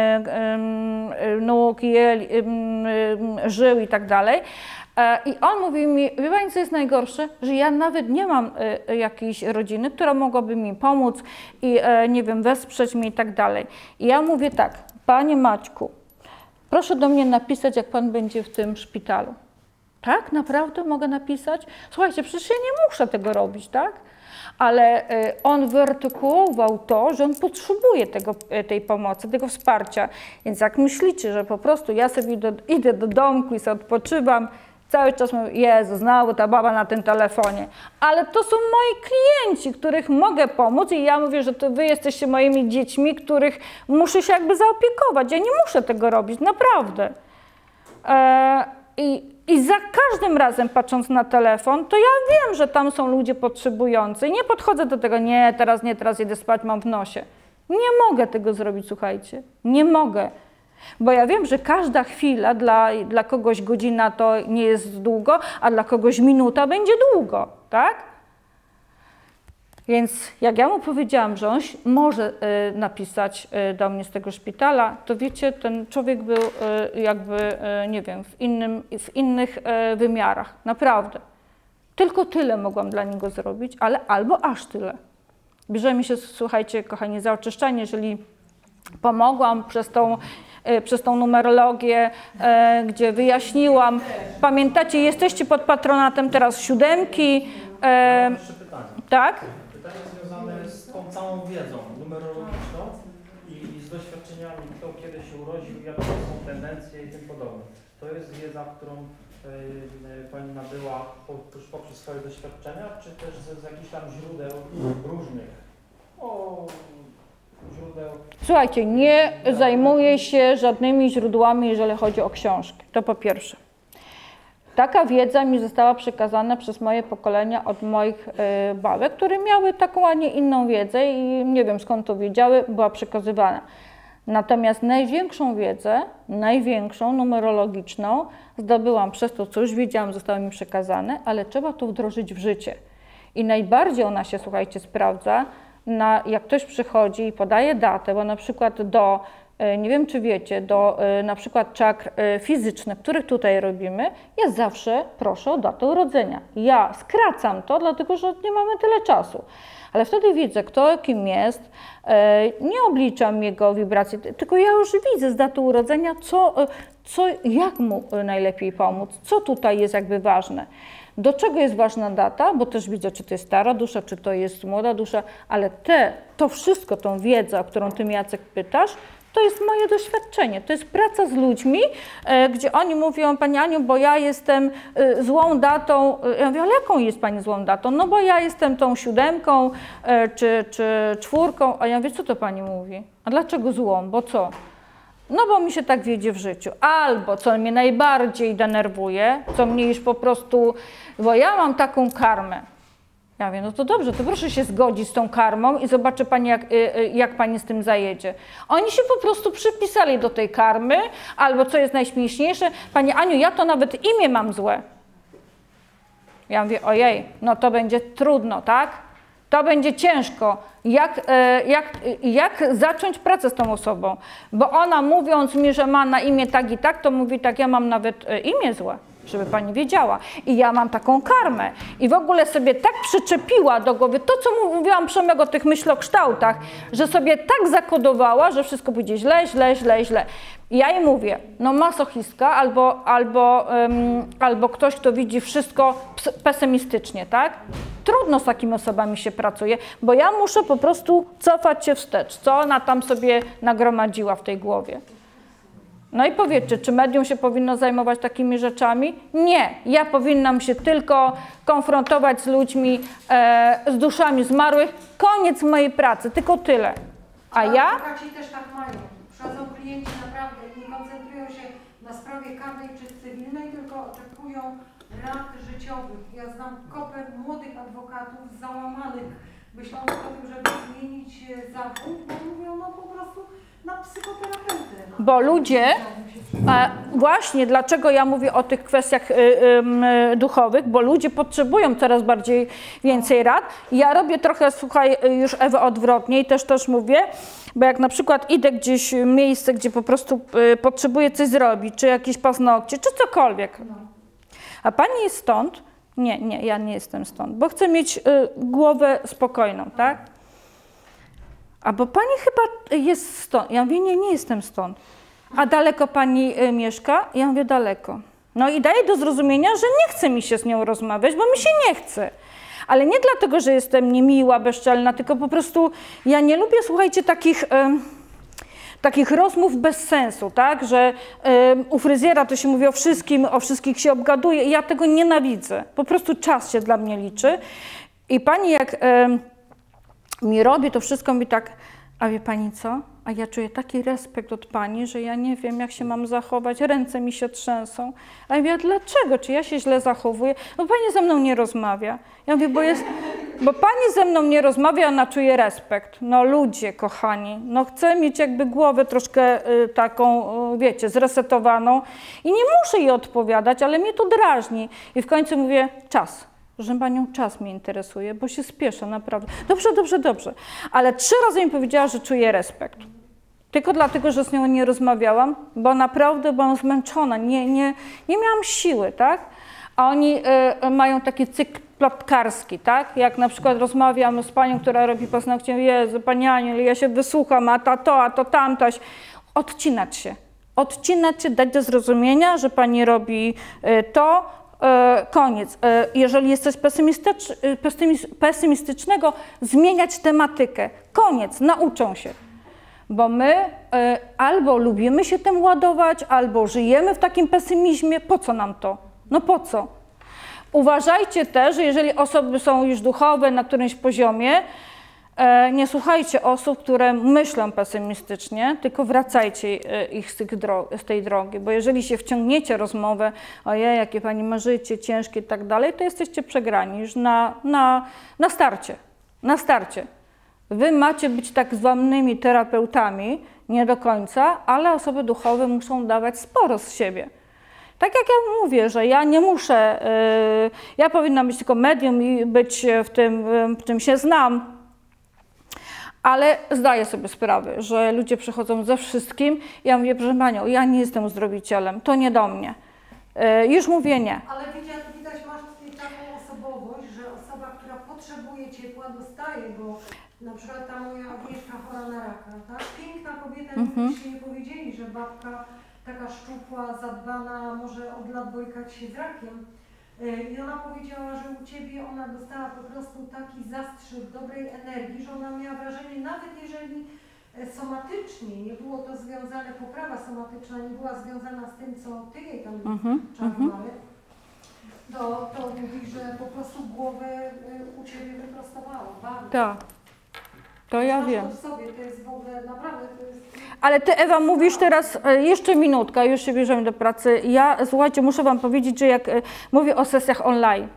[SPEAKER 1] e, nóg, jel, e, żył i tak dalej. E, I on mówi mi, wie Pani, co jest najgorsze, że ja nawet nie mam e, jakiejś rodziny, która mogłaby mi pomóc i e, nie wiem, wesprzeć mnie i tak dalej. I ja mówię tak, Panie Maćku, proszę do mnie napisać, jak Pan będzie w tym szpitalu. Tak? Naprawdę mogę napisać? Słuchajcie, przecież ja nie muszę tego robić, tak? Ale on wyartykułował to, że on potrzebuje tego, tej pomocy, tego wsparcia. Więc jak myślicie, że po prostu ja sobie do, idę do domku i sobie odpoczywam, cały czas mówię, Jezu, znowu ta baba na tym telefonie. Ale to są moi klienci, których mogę pomóc i ja mówię, że to wy jesteście moimi dziećmi, których muszę się jakby zaopiekować. Ja nie muszę tego robić, naprawdę. E, i, I za każdym razem patrząc na telefon, to ja wiem, że tam są ludzie potrzebujący i nie podchodzę do tego, nie, teraz nie, teraz jedę spać, mam w nosie. Nie mogę tego zrobić, słuchajcie, nie mogę. Bo ja wiem, że każda chwila dla, dla kogoś godzina to nie jest długo, a dla kogoś minuta będzie długo, tak? Więc jak ja mu powiedziałam, że on może y, napisać y, do mnie z tego szpitala, to wiecie, ten człowiek był y, jakby, y, nie wiem, w, innym, w innych y, wymiarach, naprawdę. Tylko tyle mogłam dla niego zrobić, ale albo aż tyle. Bierzemy się, słuchajcie, kochani, za oczyszczanie, jeżeli pomogłam przez tą, y, przez tą numerologię, y, gdzie wyjaśniłam. Pamiętacie, jesteście pod patronatem teraz siódemki.
[SPEAKER 2] Mam jeszcze pytanie.
[SPEAKER 1] Tak?
[SPEAKER 2] Pytanie związane z tą całą wiedzą numerologiczną i z doświadczeniami, kto kiedy się urodził, jakie są tendencje i tym podobne. To jest wiedza, którą y, Pani nabyła po, już poprzez swoje doświadczenia, czy też z, z jakichś tam źródeł różnych? O, źródeł.
[SPEAKER 1] Słuchajcie, nie zajmuję się żadnymi źródłami, jeżeli chodzi o książki. To po pierwsze. Taka wiedza mi została przekazana przez moje pokolenia od moich y, babek, które miały taką, a nie inną wiedzę i nie wiem skąd to wiedziały, była przekazywana. Natomiast największą wiedzę, największą, numerologiczną zdobyłam przez to, co już wiedziałam, zostało mi przekazane, ale trzeba to wdrożyć w życie. I najbardziej ona się, słuchajcie, sprawdza, na, jak ktoś przychodzi i podaje datę, bo na przykład do, nie wiem czy wiecie, do na przykład czakr fizycznych, których tutaj robimy, ja zawsze proszę o datę urodzenia. Ja skracam to, dlatego że nie mamy tyle czasu. Ale wtedy widzę, kto kim jest, nie obliczam jego wibracji, tylko ja już widzę z daty urodzenia, co, co, jak mu najlepiej pomóc, co tutaj jest jakby ważne. Do czego jest ważna data, bo też widzę, czy to jest stara dusza, czy to jest młoda dusza, ale te, to wszystko, tą wiedzę, o którą ty, Jacek, pytasz, to jest moje doświadczenie, to jest praca z ludźmi, e, gdzie oni mówią, Pani Aniu, bo ja jestem e, złą datą. Ja mówię, ale jaką jest Pani złą datą? No bo ja jestem tą siódemką e, czy, czy czwórką. A ja mówię, co to Pani mówi? A dlaczego złą? Bo co? No bo mi się tak wiedzie w życiu. Albo, co mnie najbardziej denerwuje, co mnie już po prostu, bo ja mam taką karmę. Ja mówię, no to dobrze, to proszę się zgodzić z tą karmą i zobaczy Pani, jak, jak Pani z tym zajedzie. Oni się po prostu przypisali do tej karmy, albo co jest najśmieszniejsze, Pani Aniu, ja to nawet imię mam złe. Ja mówię, ojej, no to będzie trudno, tak? To będzie ciężko. Jak, jak, jak zacząć pracę z tą osobą? Bo ona mówiąc mi, że ma na imię tak i tak, to mówi tak, ja mam nawet imię złe, żeby Pani wiedziała. I ja mam taką karmę. I w ogóle sobie tak przyczepiła do głowy to, co mówiłam Przemek o tych myślokształtach, że sobie tak zakodowała, że wszystko będzie źle, źle, źle, źle. I ja jej mówię, no masochistka albo, albo, um, albo ktoś, kto widzi wszystko pesymistycznie, tak? Trudno z takimi osobami się pracuje, bo ja muszę po prostu cofać się wstecz, co ona tam sobie nagromadziła w tej głowie. No i powiedzcie, czy medium się powinno zajmować takimi rzeczami? Nie, ja powinnam się tylko konfrontować z ludźmi, e, z duszami zmarłych. Koniec mojej pracy, tylko tyle. A ja?
[SPEAKER 3] Adwokaci też tak mają. Przychodzą klienci naprawdę i nie koncentrują się na sprawie karnej czy cywilnej, tylko oczekują rad życiowych. Ja znam kopę młodych adwokatów załamanych, myśląc o tym, żeby zmienić zawód, bo mówią no po prostu na psychoterapeutę.
[SPEAKER 1] Bo ludzie, a właśnie dlaczego ja mówię o tych kwestiach y, y, duchowych, bo ludzie potrzebują coraz bardziej więcej rad. Ja robię trochę, słuchaj, już Ewa odwrotnie i też też mówię, bo jak na przykład idę gdzieś w miejsce, gdzie po prostu y, potrzebuję coś zrobić, czy jakieś paznokcie, czy cokolwiek. A Pani jest stąd? Nie, nie, ja nie jestem stąd, bo chcę mieć y, głowę spokojną, tak? A bo Pani chyba jest stąd. Ja mówię, nie, nie jestem stąd. A daleko Pani y, mieszka? Ja mówię, daleko. No i daję do zrozumienia, że nie chce mi się z nią rozmawiać, bo mi się nie chce. Ale nie dlatego, że jestem niemiła, bezczelna, tylko po prostu ja nie lubię, słuchajcie, takich... Y, takich rozmów bez sensu, tak, że y, u fryzjera to się mówi o wszystkim, o wszystkich się obgaduje i ja tego nienawidzę. Po prostu czas się dla mnie liczy. I Pani jak y, mi robi to wszystko, mi tak, a wie Pani co? A ja czuję taki respekt od Pani, że ja nie wiem, jak się mam zachować, ręce mi się trzęsą. A ja mówię, dlaczego? Czy ja się źle zachowuję? Bo Pani ze mną nie rozmawia. Ja mówię, bo, jest, bo Pani ze mną nie rozmawia, ona czuje respekt. No ludzie, kochani, no chcę mieć jakby głowę troszkę y, taką, y, wiecie, zresetowaną i nie muszę jej odpowiadać, ale mnie to drażni. I w końcu mówię, czas. Że Panią czas mnie interesuje, bo się spieszę, naprawdę. Dobrze, dobrze, dobrze. Ale trzy razy mi powiedziała, że czuje respekt. Tylko dlatego, że z nią nie rozmawiałam, bo naprawdę byłam zmęczona, nie, nie, nie miałam siły, tak? A oni y, mają taki cykl plotkarski, tak? Jak na przykład rozmawiam z Panią, która robi paznokcie, Jezu, Pani Aniu, ja się wysłucham, a ta to, a to tamtaś. Odcinać się. Odcinać się, dać do zrozumienia, że Pani robi y, to, koniec. Jeżeli jest coś pesymistycz, pesymistycznego, zmieniać tematykę. Koniec. Nauczą się. Bo my albo lubimy się tym ładować, albo żyjemy w takim pesymizmie. Po co nam to? No po co? Uważajcie też, że jeżeli osoby są już duchowe na którymś poziomie, nie słuchajcie osób, które myślą pesymistycznie, tylko wracajcie ich z, tych z tej drogi, bo jeżeli się wciągniecie rozmowę, ojej, jakie Pani ma życie ciężkie i tak dalej, to jesteście przegrani już na, na, na starcie, na starcie. Wy macie być tak zwanymi terapeutami, nie do końca, ale osoby duchowe muszą dawać sporo z siebie. Tak jak ja mówię, że ja nie muszę, yy, ja powinnam być tylko medium i być w tym, w czym się znam, ale zdaję sobie sprawę, że ludzie przychodzą ze wszystkim. Ja mówię, proszę Panią, ja nie jestem uzdrowicielem, to nie do mnie. Yy, już mówię nie.
[SPEAKER 3] Ale widać, widać masz tutaj taką osobowość, że osoba, która potrzebuje ciepła, dostaje, bo na przykład ta moja Agnieszka chora na raka, tak? Piękna kobieta,
[SPEAKER 1] Mhm.
[SPEAKER 3] myśmy nie powiedzieli, że babka taka szczupła, zadbana, może od lat borykać się z rakiem. I ona powiedziała, że u Ciebie ona dostała po prostu taki zastrzyk dobrej energii, że ona miała wrażenie, nawet jeżeli somatycznie nie było to związane, poprawa somatyczna nie była związana z tym, co Ty jej tam
[SPEAKER 1] Mhm.
[SPEAKER 3] czarowali, to, to mówi, że po prostu głowę u Ciebie wyprostowała. Bardzo.
[SPEAKER 1] Tak, to ja
[SPEAKER 3] Znasz
[SPEAKER 1] wiem.
[SPEAKER 3] to w sobie, to jest w ogóle, naprawdę to jest...
[SPEAKER 1] Ale Ty, Ewa, mówisz teraz, e, jeszcze minutka, już się bierzemy do pracy. Ja, słuchajcie, muszę Wam powiedzieć, że jak e, mówię o sesjach online,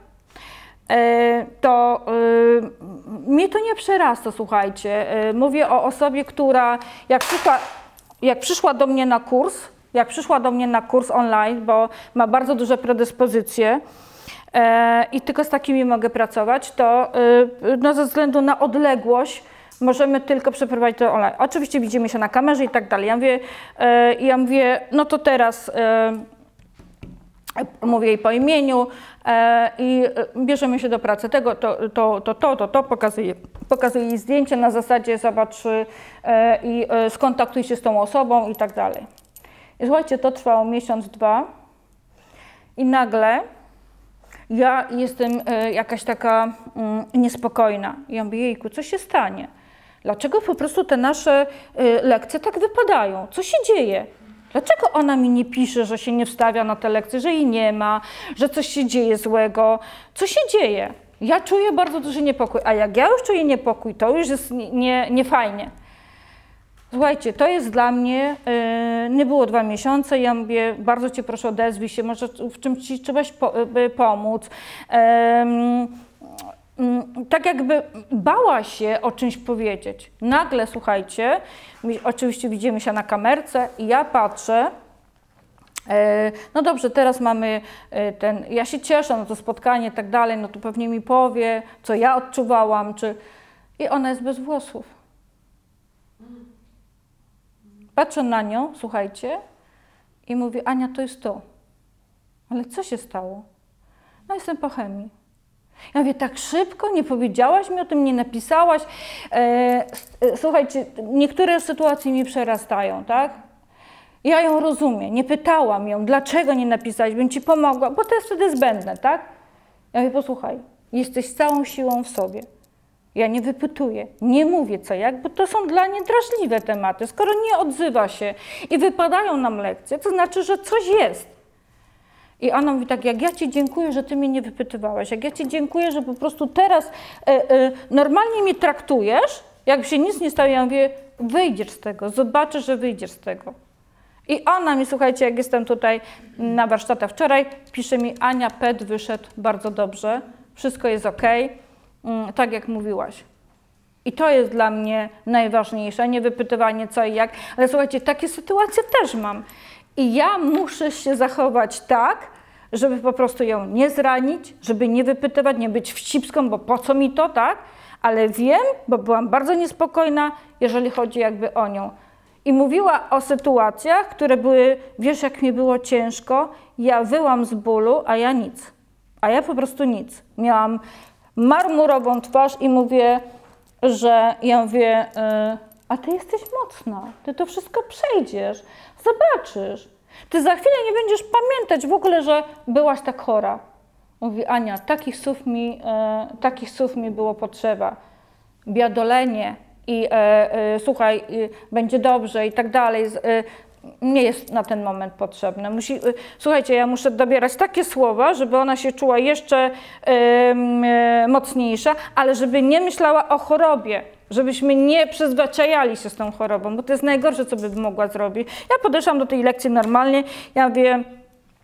[SPEAKER 1] e, to e, mnie to nie przerasta, słuchajcie. E, mówię o osobie, która jak przyszła, jak przyszła do mnie na kurs, jak przyszła do mnie na kurs online, bo ma bardzo duże predyspozycje, e, i tylko z takimi mogę pracować, to e, no, ze względu na odległość możemy tylko przeprowadzić to online. Oczywiście widzimy się na kamerze i tak dalej. Ja mówię, e, ja mówię no to teraz e, mówię jej po imieniu e, i bierzemy się do pracy. Tego, to, to, to, to, to, to pokazuję, pokazuję jej zdjęcie na zasadzie zobacz e, i e, skontaktuj się z tą osobą i tak dalej. I słuchajcie, to trwało miesiąc, dwa i nagle ja jestem e, jakaś taka mm, niespokojna. Ja mówię, jejku, co się stanie? Dlaczego po prostu te nasze y, lekcje tak wypadają? Co się dzieje? Dlaczego ona mi nie pisze, że się nie wstawia na te lekcje, że jej nie ma, że coś się dzieje złego? Co się dzieje? Ja czuję bardzo duży niepokój, a jak ja już czuję niepokój, to już jest nie, nie, nie fajnie. Słuchajcie, to jest dla mnie, yy, nie było dwa miesiące, ja mówię, bardzo Cię proszę odezwij się, może w czymś Ci trzeba po, yy, pomóc. Yy, tak jakby bała się o czymś powiedzieć. Nagle, słuchajcie, oczywiście widzimy się na kamerce i ja patrzę, e, no dobrze, teraz mamy ten, ja się cieszę, no to spotkanie i tak dalej, no to pewnie mi powie, co ja odczuwałam, czy... I ona jest bez włosów. Patrzę na nią, słuchajcie, i mówię, Ania, to jest to. Ale co się stało? No jestem po chemii. Ja mówię, tak szybko, nie powiedziałaś mi o tym, nie napisałaś. E, słuchajcie, niektóre sytuacje mi przerastają, tak? Ja ją rozumiem, nie pytałam ją, dlaczego nie napisałeś, bym Ci pomogła, bo to jest wtedy zbędne, tak? Ja mówię, posłuchaj, jesteś z całą siłą w sobie. Ja nie wypytuję, nie mówię co jak, bo to są dla mnie drażliwe tematy. Skoro nie odzywa się i wypadają nam lekcje, to znaczy, że coś jest. I ona mówi tak, jak ja Ci dziękuję, że Ty mnie nie wypytywałeś, jak ja Ci dziękuję, że po prostu teraz e, e, normalnie mnie traktujesz, jak się nic nie stało, ja mówię, wyjdziesz z tego, zobaczysz, że wyjdziesz z tego. I ona mi, słuchajcie, jak jestem tutaj na warsztatach wczoraj, pisze mi, Ania, P E T wyszedł bardzo dobrze, wszystko jest okej, mm, tak jak mówiłaś. I to jest dla mnie najważniejsze, nie wypytywanie co i jak, ale słuchajcie, takie sytuacje też mam. I ja muszę się zachować tak, żeby po prostu ją nie zranić, żeby nie wypytywać, nie być wścibską, bo po co mi to, tak? Ale wiem, bo byłam bardzo niespokojna, jeżeli chodzi jakby o nią. I mówiła o sytuacjach, które były, wiesz jak mi było ciężko, ja wyłam z bólu, a ja nic. A ja po prostu nic. Miałam marmurową twarz i mówię, że ja mówię, yy, a Ty jesteś mocna, Ty to wszystko przejdziesz. Zobaczysz. Ty za chwilę nie będziesz pamiętać w ogóle, że byłaś tak chora. Mówi, Ania, takich słów mi, e, takich słów mi było potrzeba. Biadolenie i e, e, słuchaj, e, będzie dobrze i tak dalej. E, nie jest na ten moment potrzebne. Musi, e, słuchajcie, ja muszę dobierać takie słowa, żeby ona się czuła jeszcze e, e, mocniejsza, ale żeby nie myślała o chorobie. Żebyśmy nie przyzwyczajali się z tą chorobą, bo to jest najgorsze, co by mogła zrobić. Ja podeszłam do tej lekcji normalnie, ja mówię,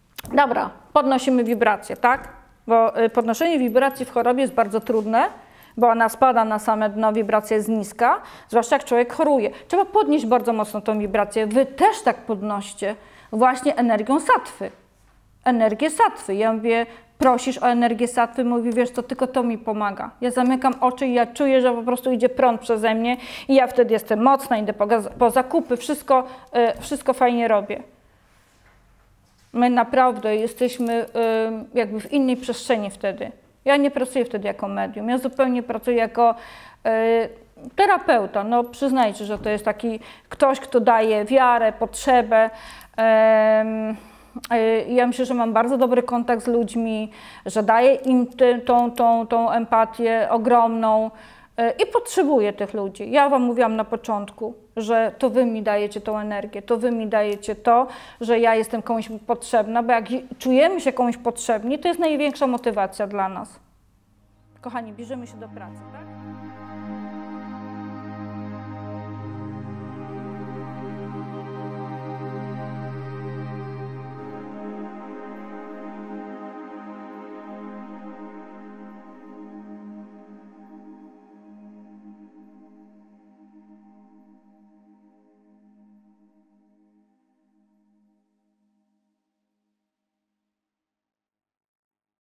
[SPEAKER 1] dobra, podnosimy wibracje, tak? Bo podnoszenie wibracji w chorobie jest bardzo trudne, bo ona spada na same dno, wibracja jest niska, zwłaszcza jak człowiek choruje. Trzeba podnieść bardzo mocno tą wibrację. Wy też tak podnoście właśnie energią satwy. Energię satwy. Ja mówię, prosisz o energię satwy, mówi, wiesz co, tylko to mi pomaga. Ja zamykam oczy i ja czuję, że po prostu idzie prąd przeze mnie i ja wtedy jestem mocna, idę po, po zakupy, wszystko, y, wszystko fajnie robię. My naprawdę jesteśmy y, jakby w innej przestrzeni wtedy. Ja nie pracuję wtedy jako medium, ja zupełnie pracuję jako y, terapeuta. No przyznajcie, że to jest taki ktoś, kto daje wiarę, potrzebę. Y, Ja myślę, że mam bardzo dobry kontakt z ludźmi, że daję im ty, tą, tą, tą empatię ogromną y, i potrzebuję tych ludzi. Ja wam mówiłam na początku, że to wy mi dajecie tą energię, to wy mi dajecie to, że ja jestem komuś potrzebna, bo jak czujemy się komuś potrzebni, to jest największa motywacja dla nas. Kochani, bierzemy się do pracy, tak?